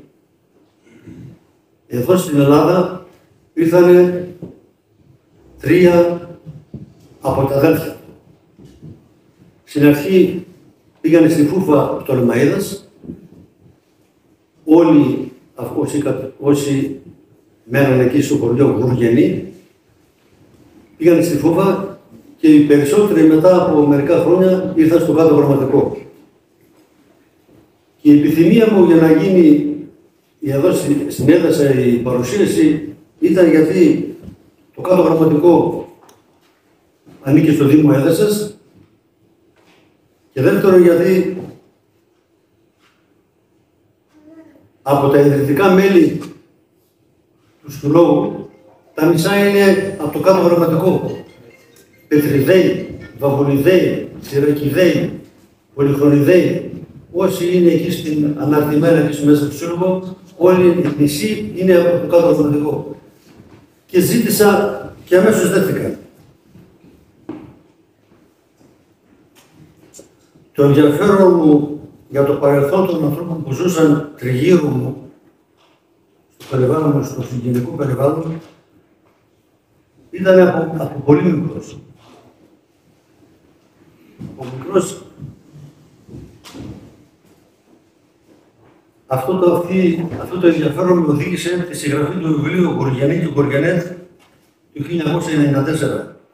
Εδώ στην Ελλάδα ήρθανε 3 από τα αδέλφια. Στην αρχή πήγανε στη Φούφα Πτολεμαΐδας. Όλοι όσοι μέναν εκεί στο χωριό Γουργενή πήγανε στη Φούφα και οι περισσότεροι μετά από μερικά χρόνια ήρθαν στο κάτω γραμματικό. Και η επιθυμία μου για να γίνει εδώ στην Έδεσα η παρουσίαση ήταν γιατί το κάτω γραμματικό ανήκει στο Δήμο Έδεσας και δεύτερον γιατί από τα ιδρυτικά μέλη του Συλλόγου τα μισά είναι από το κάτω γραμματικό. Πετριδέοι, Βαβολιδέοι, Σιρακιδέοι, Πολυχρονιδέοι, όσοι είναι εκεί στην αναρτημένα εκεί στο μέσα του Σύλλογου, όλοι οι μισοί είναι από το κάτω γραμματικό. Και ζήτησα και αμέσως δέχτηκα. Το ενδιαφέρον μου για το παρελθόν των ανθρώπων που ζούσαν τριγύρω μου, στο περιβάλλον μου, στο συγγενικό περιβάλλον, ήταν από πολύ μικρός. Από μικρός, αυτό το ενδιαφέρον με οδήγησε στη συγγραφή του βιβλίου Γουργενή και Γουργενέτ του 1994.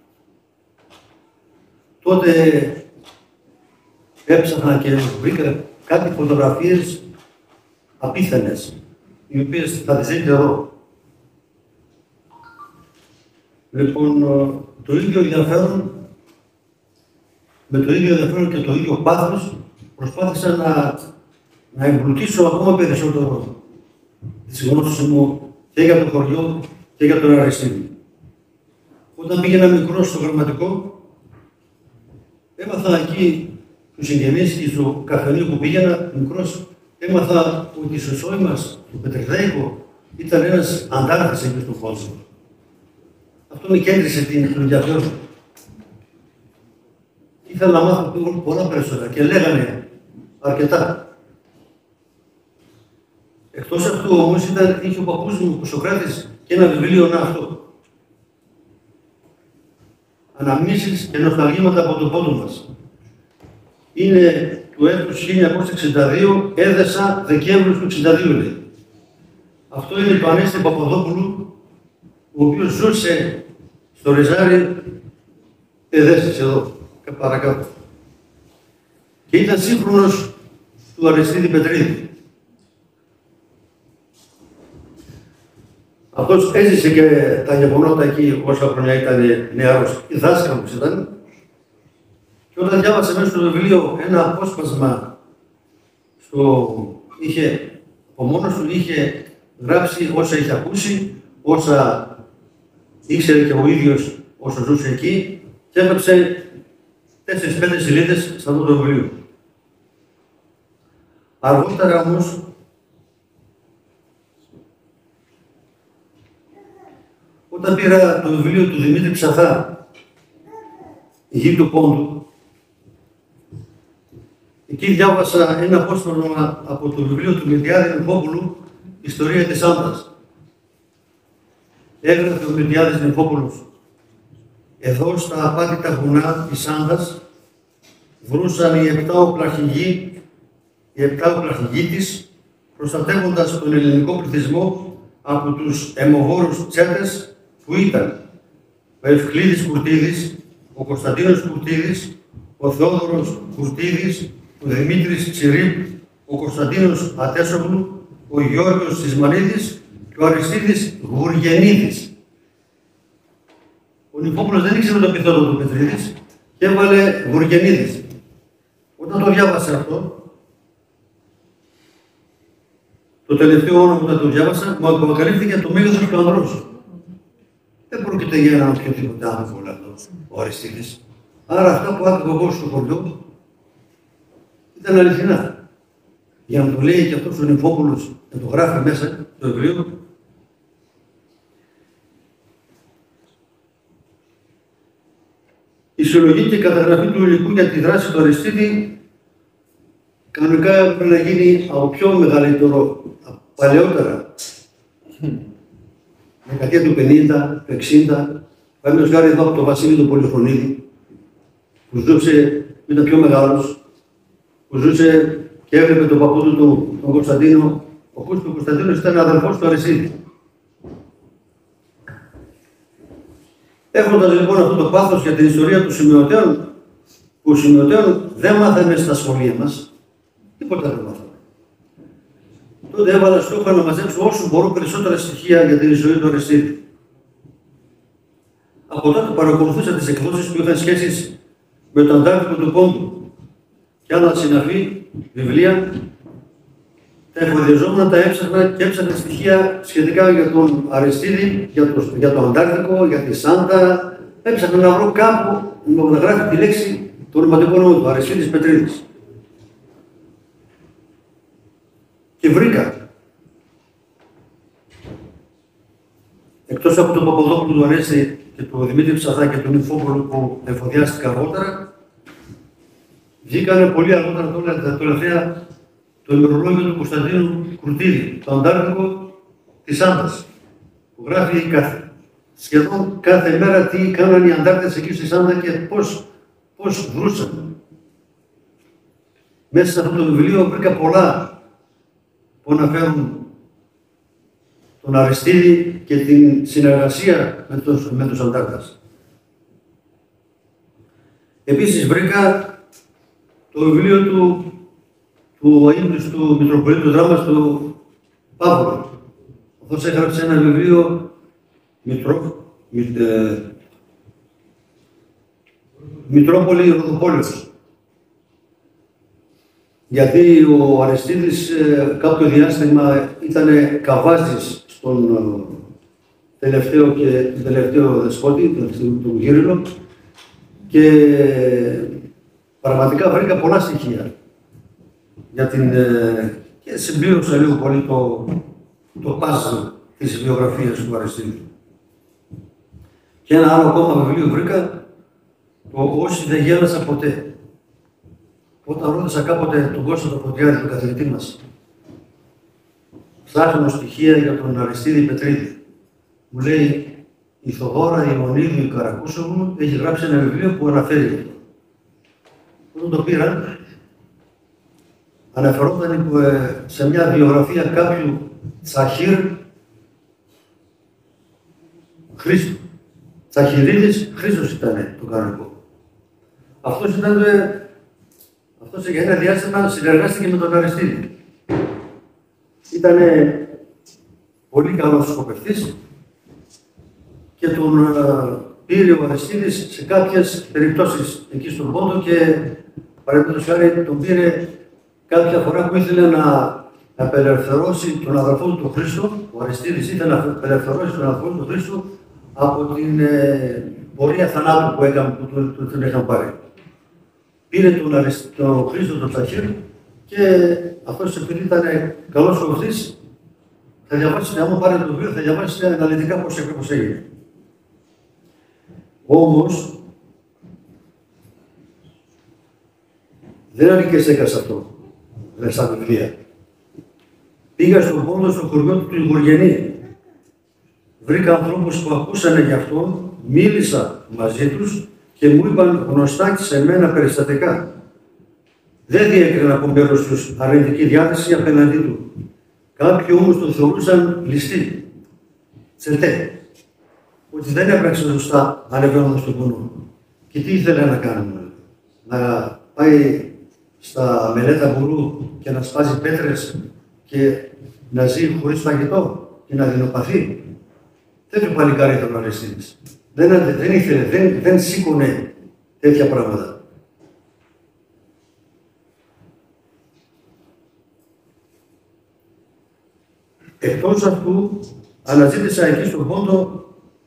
τότε έψαχνα και βρήκα κάτι φωτογραφίες απίθανες, οι οποίες θα τις δείτε εδώ. Λοιπόν, το ίδιο ενδιαφέρον, με το ίδιο ενδιαφέρον και το ίδιο πάθος, προσπάθησα να εμπλουτίσω ακόμα περισσότερο τις γνώσεις μου και για το χωριό και για τον Αρεστίδη. Όταν πήγαινα μικρός στο γραμματικό, έμαθα εκεί τους συγγενείς και στο καφενείο που πήγαινα μικρός, έμαθα ότι η σωσόη μας, το Πετριδέικο, ήταν ένας αντάρτης εκεί στον κόσμο. Αυτό με κέντρισε την ενδιαφέρον. Ήθελα να μάθω πολλά περισσότερα και λέγανε αρκετά. Εκτός αυτού όμως είχε ο παππούς μου, ο Σωκράτης, και ένα βιβλίο αυτό. Αναμνήσεις και νοσταλγήματα από τον πόντο μας. Είναι του έτους 1962, Έδεσα, Δεκέμβριος του 1962 λέει. Αυτό είναι το Ανέστη Παπαδόπουλου, ο οποίος ζούσε στο Ριζάρι Εδέσης εδώ, παρακάτω. Και ήταν σύγχρονος του Αριστίδη Πετρίδη. Αυτός έζησε και τα γεγονότα εκεί όσα χρόνια ήταν νεαρός. Δάσκαλος ήταν. Και όταν διάβασε μέσα στο βιβλίο ένα απόσπασμα, από μόνος του είχε γράψει όσα είχε ακούσει, όσα ήξερε και ο ίδιος όσο ζούσε εκεί, και έγραψε 4-5 σελίδες σε αυτό το βιβλίο. Αργότερα όμως, όταν πήρα το βιβλίο του Δημήτρη Ψαθά, «Η γη του πόντου», εκεί διάβασα ένα απόσπασμα από το βιβλίο του Μιλτιάδη Νυμφόπουλου, «Ιστορία της Άντας». Έγραφε ο Μιλτιάδης Νυμφόπουλος: «Εδώ στα απάτητα βουνά της Άντας βρούσαν οι 7 οπλαρχηγοί της, προστατεύοντας τον ελληνικό πληθυσμό από τους αιμοβόρους τσέτες που ήταν ο Ευκλήδης Κουρτίδης, ο Κωνσταντίνος Κουρτίδης, ο Θεόδωρος Κουρτίδης, ο Δημήτρης Τσιρίπ, ο Κωνσταντίνος Ατέσογλου, ο Γιώργος Σισμανίδης και ο Αριστίδης Γουργενίδης». Ο Νυμφόπουλος δεν ήξερε το πειθόδο του Πετρίδης και έβαλε Γουργενίδης. Όταν το διάβασα αυτό, το τελευταίο όνομα που το διάβασα, μου αποκαλύφθηκε το μέγεθος του ανδρός. Δεν πρόκειται για έναν οποιοδήποτε άνθρωπο αυτός, ο Αριστίδης. Άρα αυτά που άκουγα εγώ στο χωριό ήταν αληθινά. Για να το λέει και αυτός ο Νυμφόπουλος, να το γράφει μέσα στο βιβλίο, η συλλογή και καταγραφή του υλικού για τη δράση του Αριστίδη κανονικά έπρεπε να γίνει από πιο μεγαλύτερο, παλαιότερα. Δεκαετία του 50, του 60, παραδείγματος χάρη εδώ από τον Βασίλη τον Πολυχρονίδη, που ζούσε, ήταν πιο μεγάλος, που ζούσε και έβλεπε τον παππού του, τον Κωνσταντίνο. Ο οποίος του Κωνσταντίνος ήταν αδελφός του Αριστίδη. Έχοντας λοιπόν αυτό το πάθος για την ιστορία των σημειωτέων, που σημειωτέων δεν μάθαμε στα σχολεία μας, τίποτα δεν μάθαμε. Τότε έβαλα στόχο να μαζέψω όσο μπορώ περισσότερα στοιχεία για την ζωή του Αριστίδη. Από τότε παρακολουθούσα τις εκδόσεις που είχαν σχέσεις με το Αντάρτικο του Πόντου και άλλα συναφή βιβλία. Τα εφοδιαζόμουν, τα έψαχνα και έψαχνα στοιχεία σχετικά για τον Αριστίδη, για το Αντάρτικο, για τη Σάντα. Έψαχνα να βρω κάπου να γράφει τη λέξη, το ονοματικό όνομα του Αριστίδης Πετρίδης. Και βρήκα. Εκτός από τον Παπαδόπουλο του Ανέστη και τον Δημήτρη Ψαθά και τον Νυμφόπουλο που εφοδιάστηκα αργότερα, βγήκανε πολύ αργότερα τώρα τα τελευταία το ημερολόγιο του Κωνσταντίνου Κουρτίδη, το Αντάρτικο της Άντας, που γράφει σχεδόν κάθε μέρα τι κάνανε οι αντάρτες εκεί στη Σάντα και πώς βρούσαν. Μέσα σε αυτό το βιβλίο βρήκα πολλά που αναφέρουν τον Αριστίδη και την συνεργασία με τους αντάρτες. Επίσης βρήκα το βιβλίο του αείμνηστου Μητροπολίτου Δράμας του Παύλου. Αυτός έγραψε ένα βιβλίο Μητρόπολη Ροδοπόλεως. Γιατί ο Αριστίδης κάποιο διάστημα ήταν καβάζης στον τελευταίο δεσπότη, τον Γύριλο, και πραγματικά βρήκα πολλά στοιχεία για και συμπλήρωσα λίγο πολύ το puzzle της βιογραφίας του Αριστίδη. Και ένα άλλο ακόμα βιβλίο βρήκα, το «Όσοι δεν γέλασα ποτέ». Όταν ρώτησα κάποτε τον Κώστα τον Φωτιάδη, τον καθηγητή μας, ψάχνω στοιχεία για τον Αριστίδη Πετρίδη. Μου λέει, η Θοδώρα Ιωνίδου Καρακούσογλου έχει γράψει ένα βιβλίο που αναφέρει αυτό. Όταν το πήρα, αναφερόταν σε μια βιογραφία κάποιου Τσαχίρ Χρήστου. Τσαχυρίδης Χρήστος ήταν το κανονικό. Αυτός για ένα διάστημα συνεργάστηκε με τον Αριστίδη. Ήταν πολύ καλός σκοπευτής και τον πήρε ο Αριστίδης σε κάποιες περιπτώσεις εκεί στον Πόντο και παραδείγματος χάρη τον πήρε κάποια φορά που ήθελε να απελευθερώσει τον αδελφό του τον Χρήστο. Ο Αριστίδης ήθελε να απελευθερώσει τον αδελφό του τον Χρήστο από την πορεία θανάτου που τον είχαν πάρει. Πήρε τον Χρήστο τον Τσαχίρ και αυτός επειδή ήταν καλός σκοπευτής, θα διαβάσετε, άμα πάρετε το βιβλίο, θα διαβάσετε αναλυτικά πώς ακριβώς έγινε. Όμως, δεν αρκεστήκα σε αυτό, στα βιβλία. Πήγα στον Πόντο, στο χωριό του Ιγουργενή. Βρήκα ανθρώπους που ακούσανε γι' αυτό, μίλησα μαζί τους και μου είπαν γνωστά και σε μένα περιστατικά. Δεν διέκρινα από μέρος τους αρνητική διάθεση απέναντί του. Κάποιοι όμως τον θεωρούσαν ληστή, τσετέ, ότι δεν έπραξε σωστά ανεβαίνοντας στον βουνό. Και τι ήθελε να κάνουμε, να πάει στα μελέτα βουρού και να σπάζει πέτρες και να ζει χωρίς φαγητό και να δεινοπαθεί. Τέτοιο παλικάρι ήταν ο Αριστίδης. Δεν ήθελε, δεν σήκωνε τέτοια πράγματα. Εκτός αυτού, αναζήτησα εκεί στον Πόντο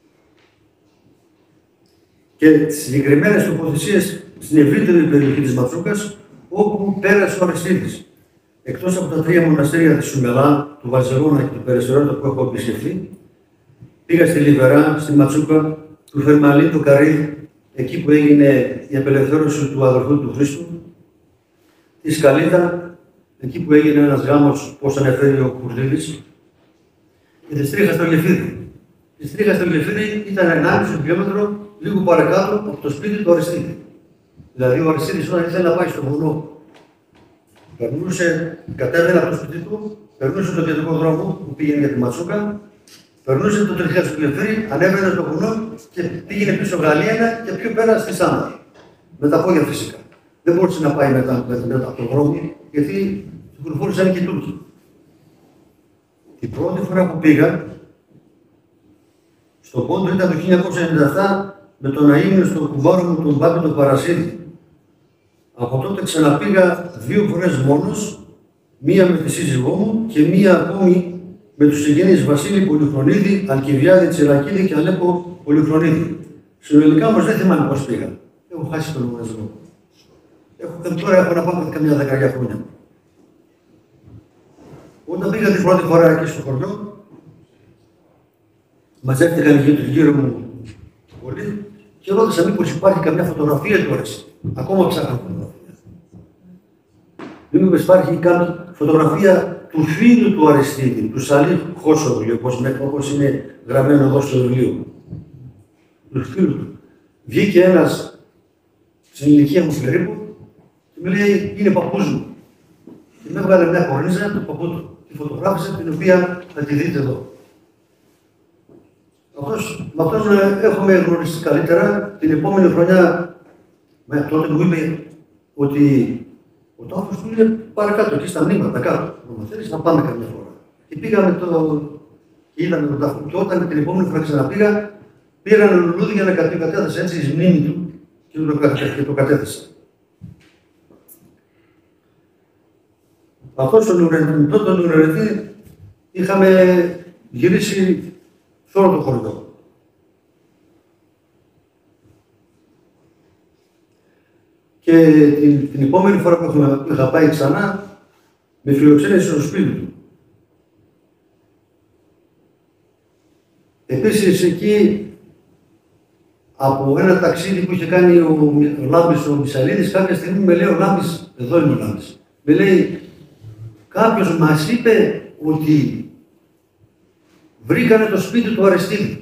και τις συγκεκριμένες τοποθεσίες στην ευρύτερη περιοχή της Ματσούκας, όπου πέρασε ο Αριστίδης. Εκτός από τα τρία μοναστήρια της Σουμελά, του Βαζελώνα και του Περιστερώτα που έχω επισκεφθεί, πήγα στη Λιβερά, στη Ματσούκα, του Φερμαλή, του Καρύδ, εκεί που έγινε η απελευθέρωση του αδερφού του Χρήστου, τη Σκαλίδα, εκεί που έγινε ένας γάμος, όπως αναφέρει ο Κουρδίδης, και τη Στρίχα στο Γεφύρι. Η Στρίχα στο Γεφύρι ήταν 1,5 χιλιόμετρο λίγο παρακάτω από το σπίτι του Αριστίδη. Δηλαδή, ο Αριστίδης όταν ήθελε να πάει στο βουνό, κατέβαινε από το σπίτι του, περνούσε τον κεντρικό δρόμο που πήγαινε για τη Ματσούκα, περνούσε το Τριχιά στο Γεφύρι, ανέβαινε στο βουνό και πήγαινε πίσω Γαλλίνα και πιο πέρα στη Σάνα. Με τα πόδια φυσικά. Δεν μπορούσε να πάει μετά από τον δρόμο, γιατί κυκλοφόρησαν και οι Τούρκοι. Την πρώτη φορά που πήγα, στον Πόντο ήταν το 1997 με τον αείμνηστο κουβάρο μου τον Πάπη τον Παρασίδη. Από τότε ξαναπήγα 2 φορές μόνος, μία με τη σύζυγό μου και μία ακόμη με τους συγγενείς Βασίλη Πολυχρονίδη, Αλκιβιάδη Τσιρακίδη και Αλέπο Πολυχρονίδη. Συνολικά όμως δεν θυμάμαι πώς πήγα. Έχω χάσει τον λογαριασμό. Τώρα έχω να πάω καμιά 10 χρόνια. Όταν πήγα την πρώτη φορά εκεί στο χωριό, μαζεύτηκαν γύρω μου πολύ και ρώτησα μήπως υπάρχει καμιά φωτογραφία του Αριστίδη. Ακόμα ψάχνω φωτογραφία. Μήπως υπάρχει κάποια φωτογραφία του φίλου του Αριστίδη, του Σαλίχ Χόσογλου, όπως είναι γραμμένο εδώ στο βιβλίο. Του φίλου του. Βγήκε ένας στην ηλικία μου περίπου και με λέει: είναι παππούς μου. Και με έβγαλε μια κορνίζα του παππού του. Τη φωτογράφησε, την οποία θα τη δείτε εδώ. Με αυτόν έχουμε γνωριστεί καλύτερα. Την επόμενη χρονιά Τότε μου είπε ότι ο τάφος του είναι παρακάτω, εκεί στα μνήματα κάτω. Αν θέλεις να πάμε καμιά φορά. Και πήγαμε και είδαμε τον τάφο. Και όταν την επόμενη φορά ξαναπήγα, πήραν ένα λουλούδι για να κατέθεσε έτσι η μνήμη του και το κατέθεσα. Αυτό τον ουρανιτή είχαμε γυρίσει σε όλο το χωριό. Και την επόμενη φορά που είχα πάει ξανά, με φιλοξένησε στο σπίτι του. Επίσης εκεί, από ένα ταξίδι που είχε κάνει ο Λάμπης ο Μισαλίδης, κάποια στιγμή με λέει ο Λάμπης, εδώ είναι ο Λάμπης, με λέει, κάποιος μας είπε ότι βρήκανε το σπίτι του Αρεστίδη.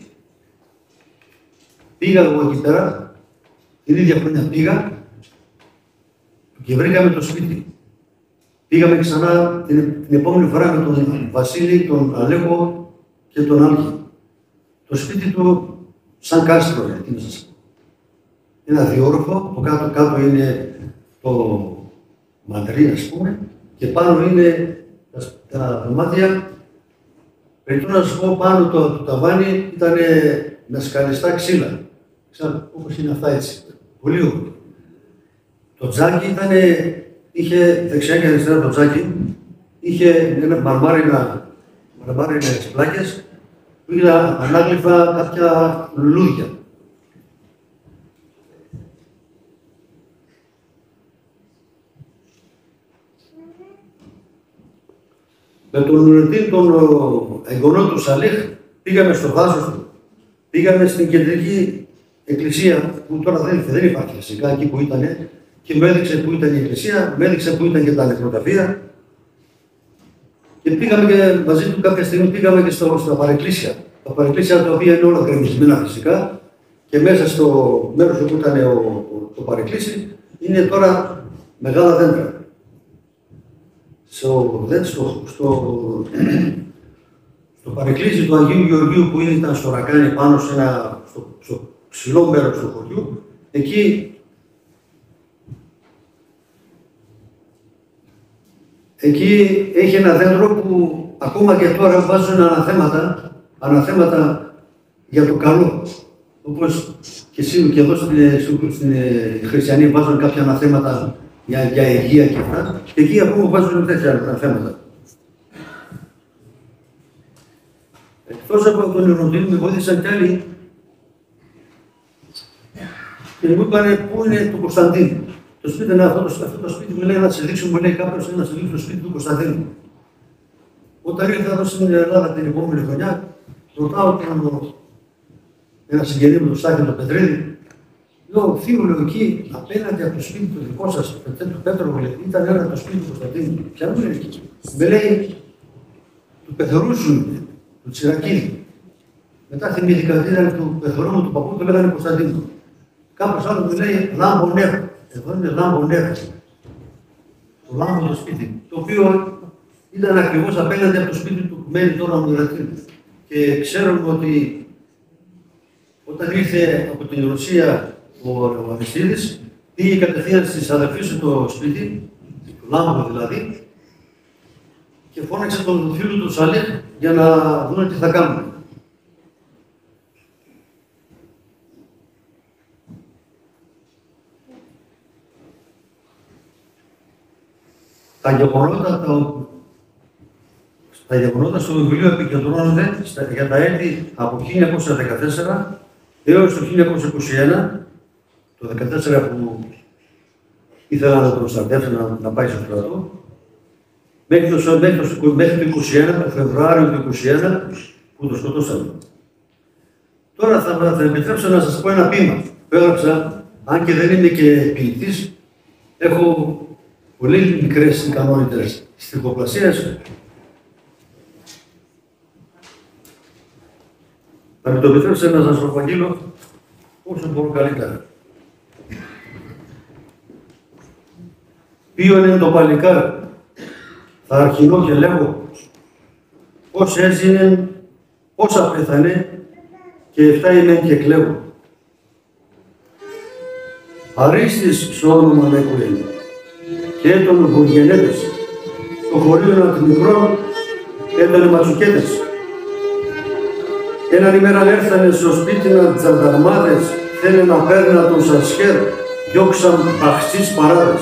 Πήγα εγώ εκεί πέρα, την ίδια χρονιά πήγα και βρήκαμε το σπίτι. Πήγαμε ξανά την επόμενη φορά με τον Βασίλη, τον Αλέκο και τον Άλκη. Το σπίτι του σαν κάστρο, τι να σας πω. Ένα διόροφο, από κάτω είναι το μαντρί, ας πούμε, και πάνω είναι τα δωμάτια. Πρέπει να σας πω, πάνω το ταβάνι ήταν με σκαλιστά ξύλα. Όπως είναι αυτά έτσι. Πολύ ωραίο. Το τζάκι είχε δεξιά και αριστερά το τζάκι, είχε ένα μαρμάρινες πλάκες που είχε ανάγλυφα κάποια λουλούδια. Με τον ουρετή, τον εγγονό του Σαλίχ, πήγαμε στο δάσος του. Πήγαμε στην κεντρική εκκλησία, που τώρα δεν υπάρχει φυσικά, εκεί που ήταν, και μου έδειξε που ήταν η εκκλησία, μου έδειξε που ήταν και τα νεκροταφεία. Και πήγαμε και μαζί του κάποια στιγμή πήγαμε και στα παρεκκλήσια. Τα παρεκκλήσια τα οποία είναι όλα γκρεμισμένα φυσικά, και μέσα στο μέρος που ήταν το παρεκκλήσι είναι τώρα μεγάλα δέντρα. Στο παρεκκλήσι του Αγίου Γεωργίου που ήταν στο Ρακάνι πάνω στο ψηλό μέρος του χωριού, εκεί έχει ένα δέντρο που ακόμα και τώρα βάζουν αναθέματα για το καλό. Όπως και εσύ και εδώ στην χριστιανοί βάζουν κάποια αναθέματα για υγεία και αυτά, και εκεί ακόμα βάζουν τέτοια αναθέματα. Εκτός από τον Ιεροντίνο, με βοήθησαν κι άλλοι και μου είπανε πού είναι το Κωνσταντίνο. Το σπίτι είναι αυτό το σπίτι, μου λέει να σε δείξω, μου λέει κάποιος να σε δείξω το σπίτι του Κωνσταντίνου. Όταν ήρθα εδώ στην Ελλάδα την επόμενη χρονιά, ρωτάω ένα συγγενή μου, τον Στάκη τον Πετρίδη, λέω, φίλου, λέω, εκεί απέναντι από το σπίτι του δικό σας, του Πέτρου, ήταν ένα το σπίτι του Κωνσταντίνου. Ποια είναι εκεί. Με λέει, του Πεθερούσου, του Τσιρακίδη. Μετά θυμήθηκα ότι ήταν του Πεθερού μου, του παππού, το λέγανε Κωνσταντίνου. Κάποιος άλλος μου λέει, λάμπο νερό. Εδώ είναι λάμπο νερό. Το λάμπο το σπίτι, το οποίο ήταν ακριβώς απέναντι από το σπίτι του που μένει τώρα ο Μιρατίνου. Και ξέρουμε ότι όταν ήρθε από την Ρωσία ο Αρεστίδης, πήγε κατευθείαν στις αδερφές του το σπίτι, του Λάμπου δηλαδή, και φώναξε τον φίλο του Σαλίχ για να δουν τι θα κάνουν. Τα γεγονότα στο βιβλίο επικεντρώνονται για τα έτη από 1914 έως το 1921, το 1914 που ήθελα να τον προστατεύσω να πάει στο στρατό, μέχρι το 21, το Φεβρουάριο του 1921, που το σκοτώσαμε. Τώρα θα επιτρέψω να σας πω ένα ποίημα που έγραψα, αν και δεν είμαι και ποιητής, έχω πολύ μικρές ικανότητες στιχοπλασίας. Θα με το επιτρέψετε να σας το απαγγείλω όσο μπορώ καλύτερα. Ποιο είναι το παλικάρι, θα αρχινώ και λέγω, πώς έζηνε, πόσα πέθανε και 7 είναι και κλαίω. Αρίστης στο όνομα Νεκουέν και έτον Βουργενέτες, το χωρίον απ' μικρόν έτανε ματσουκέτες. Έναν ημέραν έρθανε στο σπίτι να τζανταρμάδες, θέλε να παίρνα τον Σασχέρ, διώξαν παχτσείς παράδες.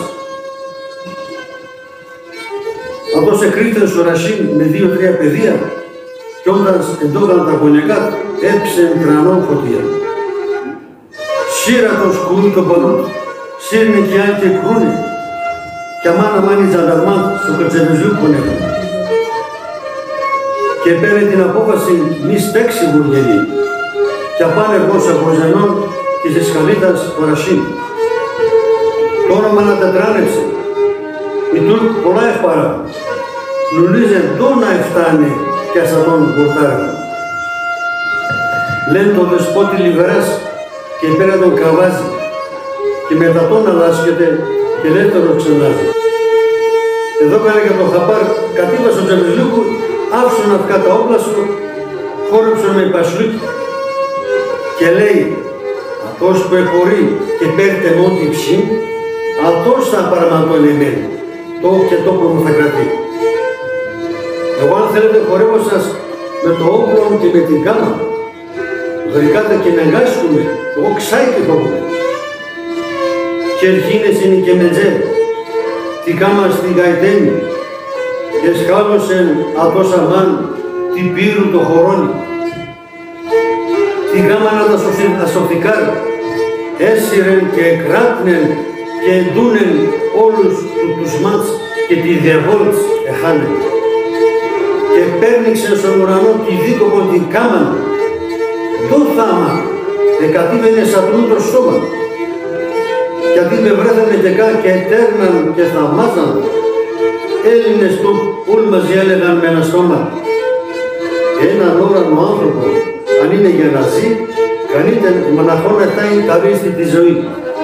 Αυτός εκρήθεν στο Ρασίν με 2-3 παιδεία κι όταν εντόγαν τα κονιακά έψεν τρανό φωτία. Σύρα τον σκουλού το πανό, σύρνε κι αν και κρούνε κι αμάνα μάνι τζανταρμά στο Κερτσεβεζιού πονεύουν. Και πέρε την απόφαση μη στέξει βουργενή κι απάνε εγώ Σαχροζενών και της Χαλίτας το Ρασίν. Το όνομα να τετράνευσε. Οι Τούρκ πολλά ευπαρά. Νουλίζε το να εφτάνε κι ας τον γορτάρευαν. Λένε τον δεσπότη Λιβεράς και πέρα τον καβάζει και μετά τον αλλάσκεται και ελεύθερος ξενάζει. Εδώ κάνε για τον Χαπάρ, κατήβασε ο Τζαμιλούκου, άφησον αυκά τα όπλα σου, χόρεψον με πασλούκι και λέει «Αυτός που εκορεί και παίρνει ό,τι ψή, αυτός θα παραματώνει εμένα, το και το που μου θα κρατεί». Εγώ αν θέλετε χορεύω σας με το όπλο και με την κάμα, γρικάτε και νεγκάσκουμε, εγώ ξάει και φοβούμε. Και ερχίνες είναι και μετζέ, τη κάμα στην καητένη, και σκάλωσεν αυτός αμάν την πύρου το χωρώνει. Την κάμα να τα σοφτικάρ, έσυρεν και εκράτνεν και εντούνεν όλους τους μάτς και τη διαβόλτς εχάνεν. Και πέρνηξε στον ουρανό τη δίκοπο την κάμαν, το θάμα, εκατήβαινε σατρούν το στόμα. Γιατί με βρέθανε και κά και τέρναν και θαυμάζαν, Έλληνες του ούλ μαζί έλεγαν με ένα στόμα. Έναν όρανο άνθρωπο, αν είναι για να ζει, κανείται μοναχόν ετάει καρίστη τη ζωή.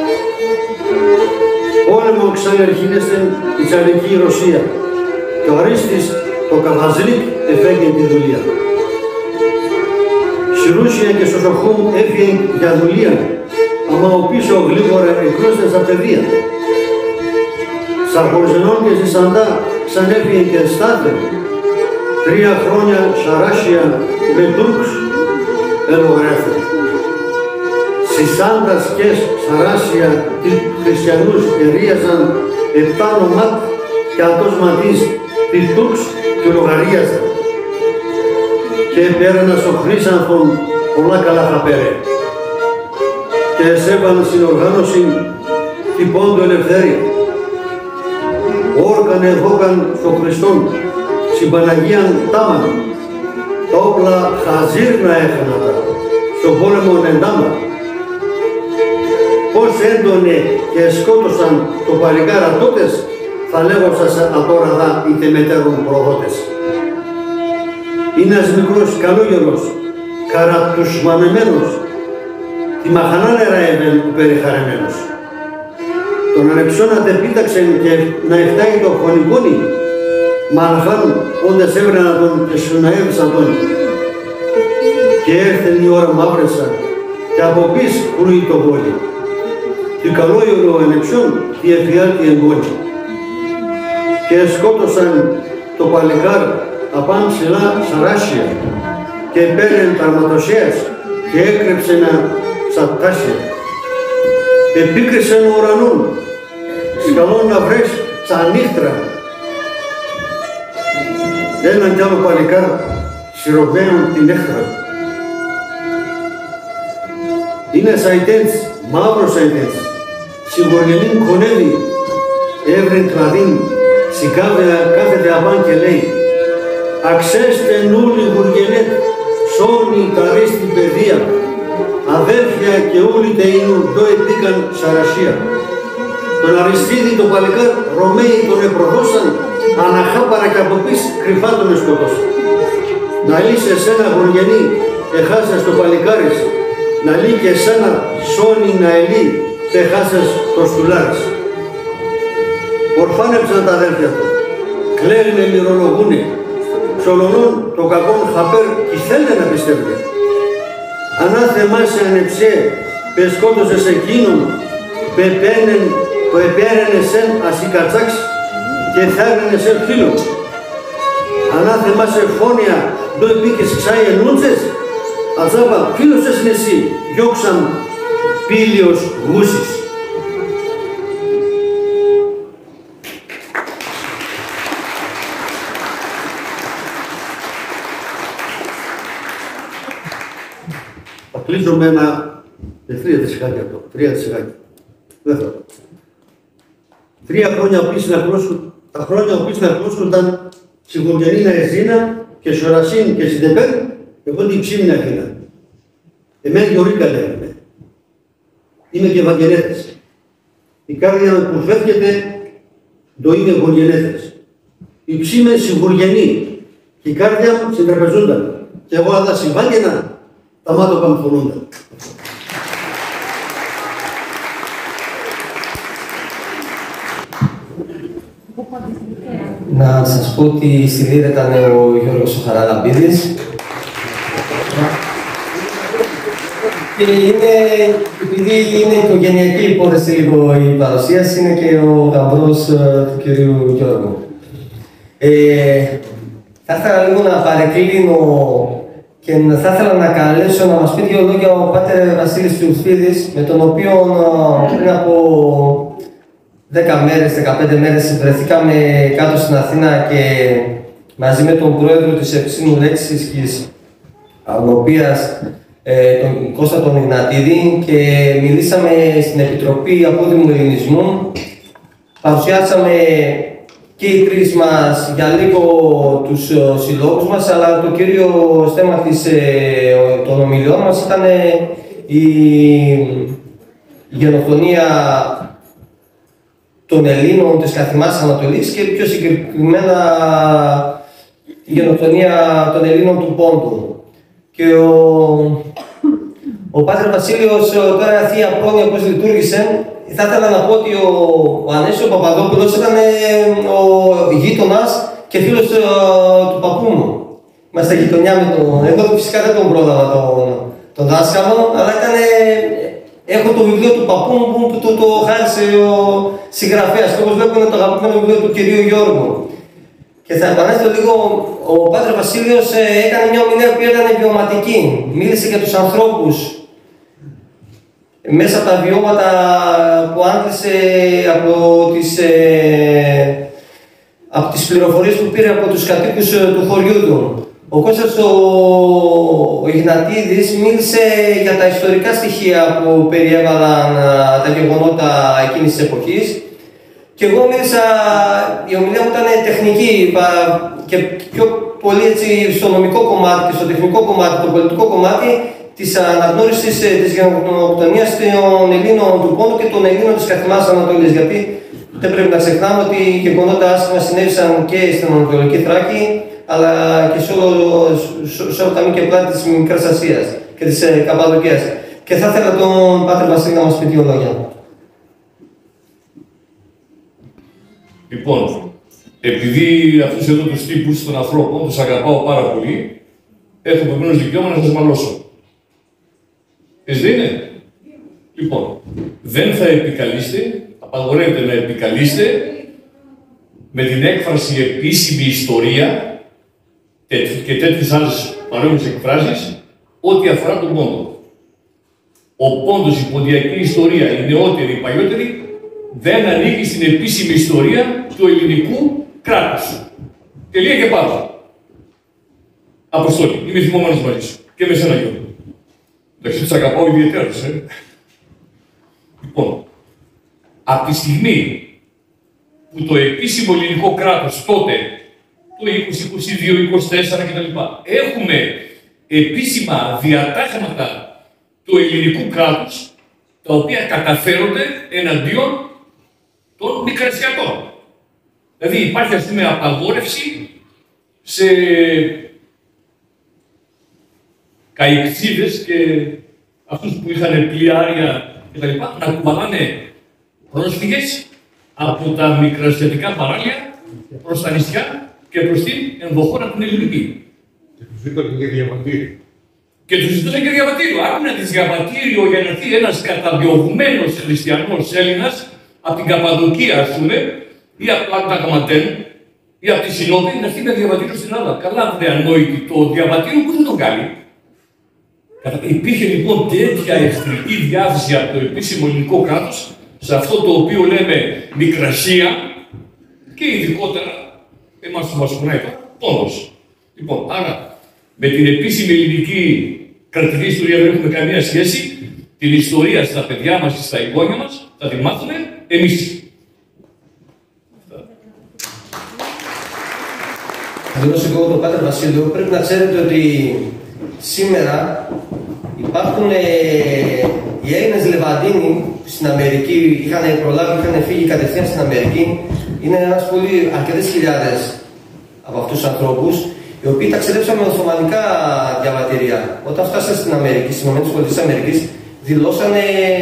Πόλεμο ξανερχίνεστε η τσαρική Ρωσία και ο Αρίστης το Καβαζλίκ εφέγγεν τη δουλεία. Σιρούσια και στο Σοχούμ έφυγε για δουλεία, αμα ο πίσω γλίγορα εκρούστε στα παιδεία. Σαχροζενών και Ζησαντά ξανέφυγε και στάθε, 3 χρόνια Σαράσια με Τούρκους ελογράφε. Σισάντας και Σαράσια χριστιανούς ερίαζαν 7 νομάτ και αυτός ματής τις Τούρκους και λογαρίαζαν. Και πέρανα στο Χρύσανθον πολλά καλά χαπέρε. Και εσέβαν στην οργάνωση την πόντο ελευθερία. Όρκανε δόκαν στο Χριστόν, στην Παναγίαν τάμαν, τα όπλα χαζίρνα έχανα τα, στον πόλεμο εντάμα. Πώς έντονε και σκότωσαν το παλικάρα τότες, θα λέγω σας τώρα δα είτε μετέρων προδότες. Είναι ένας μικρός καλόγερος, καρατουσμανεμένος, τη μαχανά νερά έβεν ο περιχαρεμένος. Τον Αλεξώνατε πίταξεν και να εφτάει το χωνικόνι, μα αλχάν όντας έβρενα τον και συναέβησαν τον. Και έρθεν η ώρα μαύρεσα και από πίσω κρούει το βόλι. Τι καλόγερο ανεψιόν τη εφιάλτη εγγόνι. Και σκότωσαν το παλικάρ απάν ψηλά Σαράσια και παίρνεν ταρματοσέας και έκρεψεν σατάσια. Επίκρισεν ο ουρανόν, σκαλόν να βρες σαν νύχτρα. Έναν κι άλλο παλικάρ σιροβαίων την έχτρα. Είναι σαϊτέντς, μαύρος σαϊτέντς, σιγοργενήν κονεύει, έβρεν κλαδίν, σικάβαια κάθεται απάν και λέει «Αξέστε νούλοι γουργενέτ, σώνει τα ρίστη παιδεία, αδέρφια και ούλοι τεΐνου δω επίκαν Σαρασία». Τον Αριστίδη το παλικάρ Ρωμαίοι τον επροδώσαν, αναχάπαρα και από πίσω κρυφά τον εσκοτώσαν. Να λύσει εσένα γουργενή, εχάσες το παλικάρις, να λύει και εσένα σώνει να ελεί, τε χάσες το στουλάρις. Ορφάνεψαν τα αδέρφια του, κλαίγνε μυρολογούνε, ψολονών το κακόν χαπέρ κι θέλε να πιστεύει. Ανάθεμά σε ανεψέ, πε σκότωσες εκείνον, που επέρενεσεν ασικατσάξ και θάρρυνεσεν φίλο. Ανάθεμα σε φόνια το επίκες ξάι ενούντσες, ατσάπα φίλος εσυν εσύ, γιώξαν πήλιος γούσης. Θα κλείσω με ένα 3% αυτό, 3%. Δεν θέλω. 3 χρόνια που ήσουν ακρόσου, τα χρόνια που ήσουν ακρόσου ήταν σιγουργενήνα Εζίνα και Σορασίν και Συντεπέρ, εγώ την ψήμινα Αθήνα. Εμένα Γιωρίκα λέγαμε. Είμαι και Ευαγγελέτης. Η κάρδια που φεύγεται το είμαι Ευαγγελέτης. Η ψήμε σιγουργενή και η κάρδια μου συντραπεζούνταν. Και εγώ αν θα συμβάγαινα, τα μάτω καμφωνούνταν. Να σας πω ότι η στηλίδα ήταν ο Γιώργος Χαραλαμπίδης. Και επειδή είναι οικογενειακή υπόθεση λίγο η παρουσίαση, είναι και ο γαμπρός του κυρίου Γιώργου. Θα ήθελα λίγο να παρεκκλίνω και θα ήθελα να καλέσω να μας πει 2 λόγια ο Πάτερ Βασίλης Τουρσφίδης, με τον οποίο πριν από 10 μέρες, 15 μέρες βρεθήκαμε κάτω στην Αθήνα και μαζί με τον πρόεδρο της Επισήμου Λέξης Αγνοπίας, τον Κώστα τον Ιγνατίδη, και μιλήσαμε στην Επιτροπή Απόδημου Ελληνισμού. Παρουσιάσαμε και οι τρεις μας για λίγο τους συλλόγους μας, αλλά το κύριο θέμα των ομιλιών μας ήταν η γενοκτονία των Ελλήνων της Καθημάς Ανατολής και πιο συγκεκριμένα η γενοκτονία των Ελλήνων του Πόντου. Και ο Πάτερ Βασίλειος, τώρα Θεία Πρόνοια πώς λειτουργήσε, θα ήθελα να πω ότι ο Ανέσιο Παπαδόπουλος ήταν ο γείτονας και φίλος του παππού μου. Είμαστε γειτονιά με τον... Εγώ φυσικά δεν τον πρόλαβα τον δάσκαλο, αλλά έχω το βιβλίο του παππού μου που το χάρισε ο συγγραφέας. Και όπως βλέπω είναι το αγαπημένο βιβλίο του κυρίου Γιώργου. Και θα επανέλθω λίγο, ο Πάτερ Βασίλειος έκανε μια ομιλία που ήταν βιωματική. Μίλησε για τους ανθρώπους μέσα από τα βιώματα που άντλησε από τις πληροφορίες που πήρε από τους κατοίκους του χωριού του. Ο Κώστας ο Ιγνατίδης μίλησε για τα ιστορικά στοιχεία που περιέβαλαν τα γεγονότα εκείνης της εποχής. Και εγώ μίλησα, η ομιλία μου ήταν τεχνική και πιο πολύ έτσι στο νομικό κομμάτι και στο τεχνικό κομμάτι, το πολιτικό κομμάτι της αναγνώρισης της γενοκτονίας των Ελλήνων του Πόντου και των Ελλήνων της Καθημάς Ανατολής. Γιατί δεν πρέπει να ξεχνάμε ότι οι γεγονότα άσχημα συνέβησαν και στην Ανατολική Θράκη, αλλά και σε όλα τα μη και πλάτη της Μικράς Ασίας και της Καπαδοκίας. Και θα ήθελα τον Πάτερ Βασίλη να μας πει 2 λόγια. Λοιπόν, επειδή αυτούς εδώ τους τύπους των ανθρώπων τους αγαπάω πάρα πολύ, έχω επομένως δικαίωμα να σας μαλώσω. Έτσι δεν είναι? Λοιπόν, δεν θα επικαλείστε, απαγορεύεται να επικαλείστε με την έκφραση επίσημη ιστορία και τέτοιες άλλες παρόμοιες εκφράσεις ό,τι αφορά τον Πόντο. Ο Πόντος, η ποντιακή ιστορία, η νεότερη, η παλιότερη, δεν ανήκει στην επίσημη ιστορία του ελληνικού κράτους. Τελεία και πάνω. Αποστόλη, είμαι θυμωμένος μαζί σου. Και με σένα Γιώργο. Εντάξει, τους αγαπάω ιδιαιτέρως, Λοιπόν, από τη στιγμή που το επίσημο ελληνικό κράτος τότε, το 20, 22, 24 κτλ. Έχουμε επίσημα διατάγματα του ελληνικού κράτους, τα οποία καταφέρονται εναντίον των μικρασιατών. Δηλαδή υπάρχει, ας πούμε, απαγόρευση σε καϊξίδες και αυτούς που είχαν πλοιάρια κτλ. Να κουβαλάνε πρόσφυγες από τα μικρασιατικά παράλια προς τα νησιά και προς την ενδοχώρα την ελληνική. Και τους είπαν και διαμαντήρι. Και του ζητούσαν και διαβατήριο. Άκουνε τη διαβατήριο για να έρθει ένα καταδιωγμένος χριστιανός Έλληνας από την Καπαδοκία, ας πούμε, ή από τα Καματέν, ή από τη Συνόδη, να έρθει με διαβατήριο στην Ελλάδα. Καλά, δεν ανόητη το διαβατήριο που δεν το κάνει. Υπήρχε λοιπόν τέτοια εχθρική διάθεση από το επίσημο ελληνικό κράτος σε αυτό το οποίο λέμε Μικρασία και ειδικότερα εμάς που μας κουνάει πόνος. Λοιπόν, άρα με την επίσημη ελληνική κρατική ιστορία δεν έχουμε καμία σχέση. Την ιστορία στα παιδιά μας και στα εγγόνια μας θα τη μάθουμε εμείς. Θα δηλώσω και εγώ τον Πάτερ Βασίλειο. Πρέπει να ξέρετε ότι σήμερα υπάρχουν οι Έλληνες Λεβαντίνοι στην Αμερική, είχαν προλάβει, είχαν φύγει κατευθείαν στην Αμερική. Είναι αρκετές χιλιάδες από αυτούς τους ανθρώπους, οι οποίοι ταξιδέψαν με οθωμανικά διαβατήρια. Όταν φτάσαν στην Αμερική, στις ΗΠΑ, δηλώσανε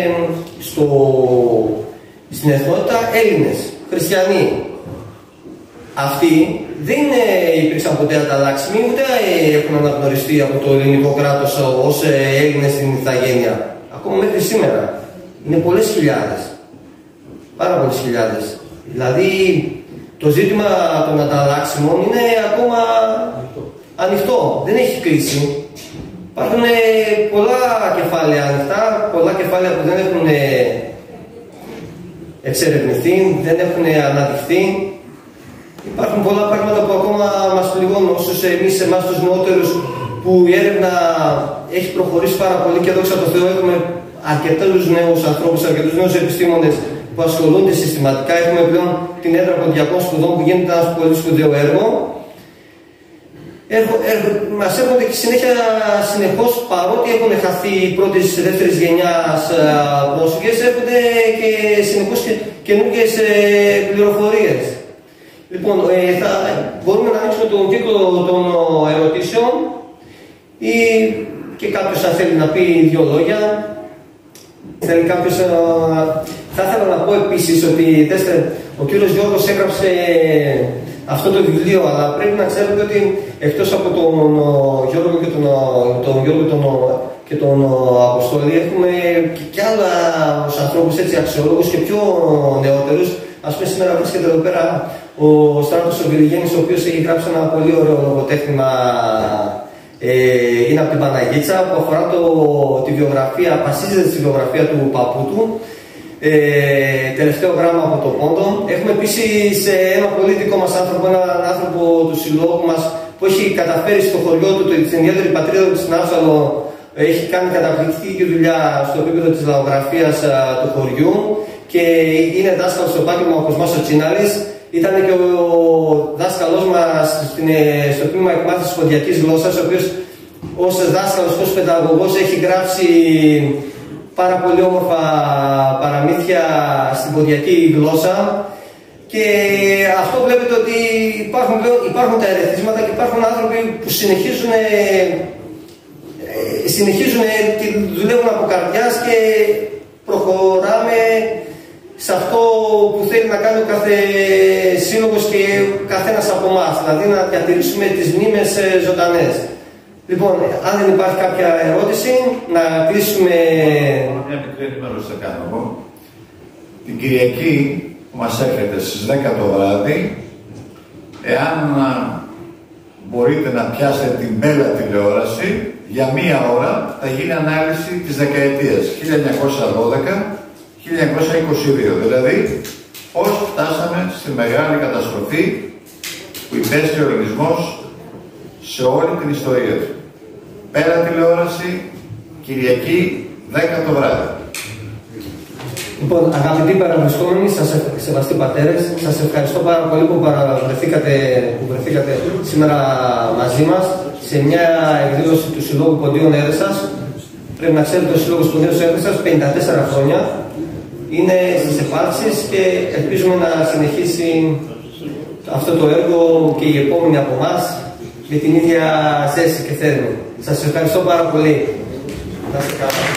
στην εθνότητα Έλληνες, χριστιανοί. Αυτοί δεν υπήρξαν ποτέ ανταλλάξιμοι, ούτε έχουν αναγνωριστεί από το ελληνικό κράτος ως Έλληνες στην ηθαγένεια. Ακόμα μέχρι σήμερα. Είναι πολλές χιλιάδες. Πάρα πολλές χιλιάδες. Δηλαδή, το ζήτημα των ανταλλάξιμων είναι ακόμα ανοιχτό. Δεν έχει κλείσει. Υπάρχουν πολλά κεφάλαια ανοιχτά, πολλά κεφάλαια που δεν έχουν εξερευνηθεί, δεν έχουν αναδειχθεί. Υπάρχουν πολλά πράγματα που ακόμα μας πληγώνουν, όσους εμάς τους νεότερους, που η έρευνα έχει προχωρήσει πάρα πολύ και δόξα τω Θεώ έχουμε αρκετούς νέους ανθρώπους, αρκετούς νέους επιστήμονες που ασχολούνται συστηματικά. Έχουμε πλέον την έδρα ποντιακών σπουδών που γίνεται ένα πολύ σπουδαίο έργο. Μας έρχονται και συνεχώς, παρότι έχουν χαθεί οι πρώτες και δεύτερες γενιάς πρόσφυγες, έρχονται και συνεχώς καινούργιες πληροφορίες. Λοιπόν, μπορούμε να ανοίξουμε τον κύκλο των ερωτήσεων ή και κάποιος αν θέλει να πει δύο λόγια. Θέλει κάποιος, θα ήθελα να πω επίσης ότι ο κύριος Γιώργος έγραψε αυτό το βιβλίο, αλλά πρέπει να ξέρετε ότι εκτός από τον Γιώργο και τον Αποστόλη έχουμε και άλλους ανθρώπους έτσι αξιόλογους και πιο νεότερους. Ας πούμε σήμερα βρίσκεται εδώ πέρα ο Στράτος ο Βιλιγέννης, ο οποίος έχει γράψει ένα πολύ ωραίο λογοτέχνημα, είναι από την Παναγίτσα, που αφορά τη βιογραφία, βασίζεται στη βιογραφία του παππού του. Τελευταίο γράμμα από το Πόντο. Έχουμε επίσης ένα πολύ δικό μας άνθρωπο, έναν άνθρωπο του συλλόγου μας που έχει καταφέρει στο χωριό του, στην ιδιαίτερη πατρίδα του στην Άφσαλο, έχει κάνει καταπληκτική δουλειά στο επίπεδο της λαογραφίας του χωριού και είναι δάσκαλος στο επάγγελμα ο Κοσμάς ο Τσινάλης. Ήταν και ο δάσκαλός μας στο τμήμα εκμάθησης της ποντιακής γλώσσας, ο οποίος ως δάσκαλος, ως παιδαγωγός έχει γράψει πάρα πολύ όμορφα παραμύθια στην ποντιακή γλώσσα. Και αυτό βλέπετε ότι υπάρχουν τα ερεθίσματα και υπάρχουν άνθρωποι που συνεχίζουν και δουλεύουν από καρδιάς και προχωράμε σε αυτό που θέλει να κάνει ο κάθε σύλλογος και καθένας από εμάς, δηλαδή να διατηρήσουμε τις μνήμες ζωντανές. Λοιπόν, αν δεν υπάρχει κάποια ερώτηση, να κλείσουμε. Μια μικρή ενημέρωση θα κάνω εγώ. Την Κυριακή που μας έρχεται στις 10 το βράδυ, εάν μπορείτε να πιάσετε την Μπέλα τηλεόραση, για μία ώρα θα γίνει ανάλυση της δεκαετίας 1912-1922. Δηλαδή, πώς φτάσαμε στη μεγάλη καταστροφή που υπέστη ο ελληνισμός σε όλη την ιστορία του. Πέρα τηλεόραση, Κυριακή, 10 το βράδυ. Λοιπόν, αγαπητοί παραβρισκόμενοι, σεβαστοί πατέρες, σας ευχαριστώ πάρα πολύ που βρεθήκατε σήμερα μαζί μας σε μια εκδήλωση του Συλλόγου Ποντίων Έρεσας. Πρέπει να ξέρετε ότι ο Σύλλογος Ποντίων Έρεσας 54 χρόνια είναι στις επάρξεις και ελπίζουμε να συνεχίσει αυτό το έργο και οι επόμενοι από εμάς με την ίδια ζέση και θέρμη. Σας ευχαριστώ πάρα πολύ. Να είστε καλά.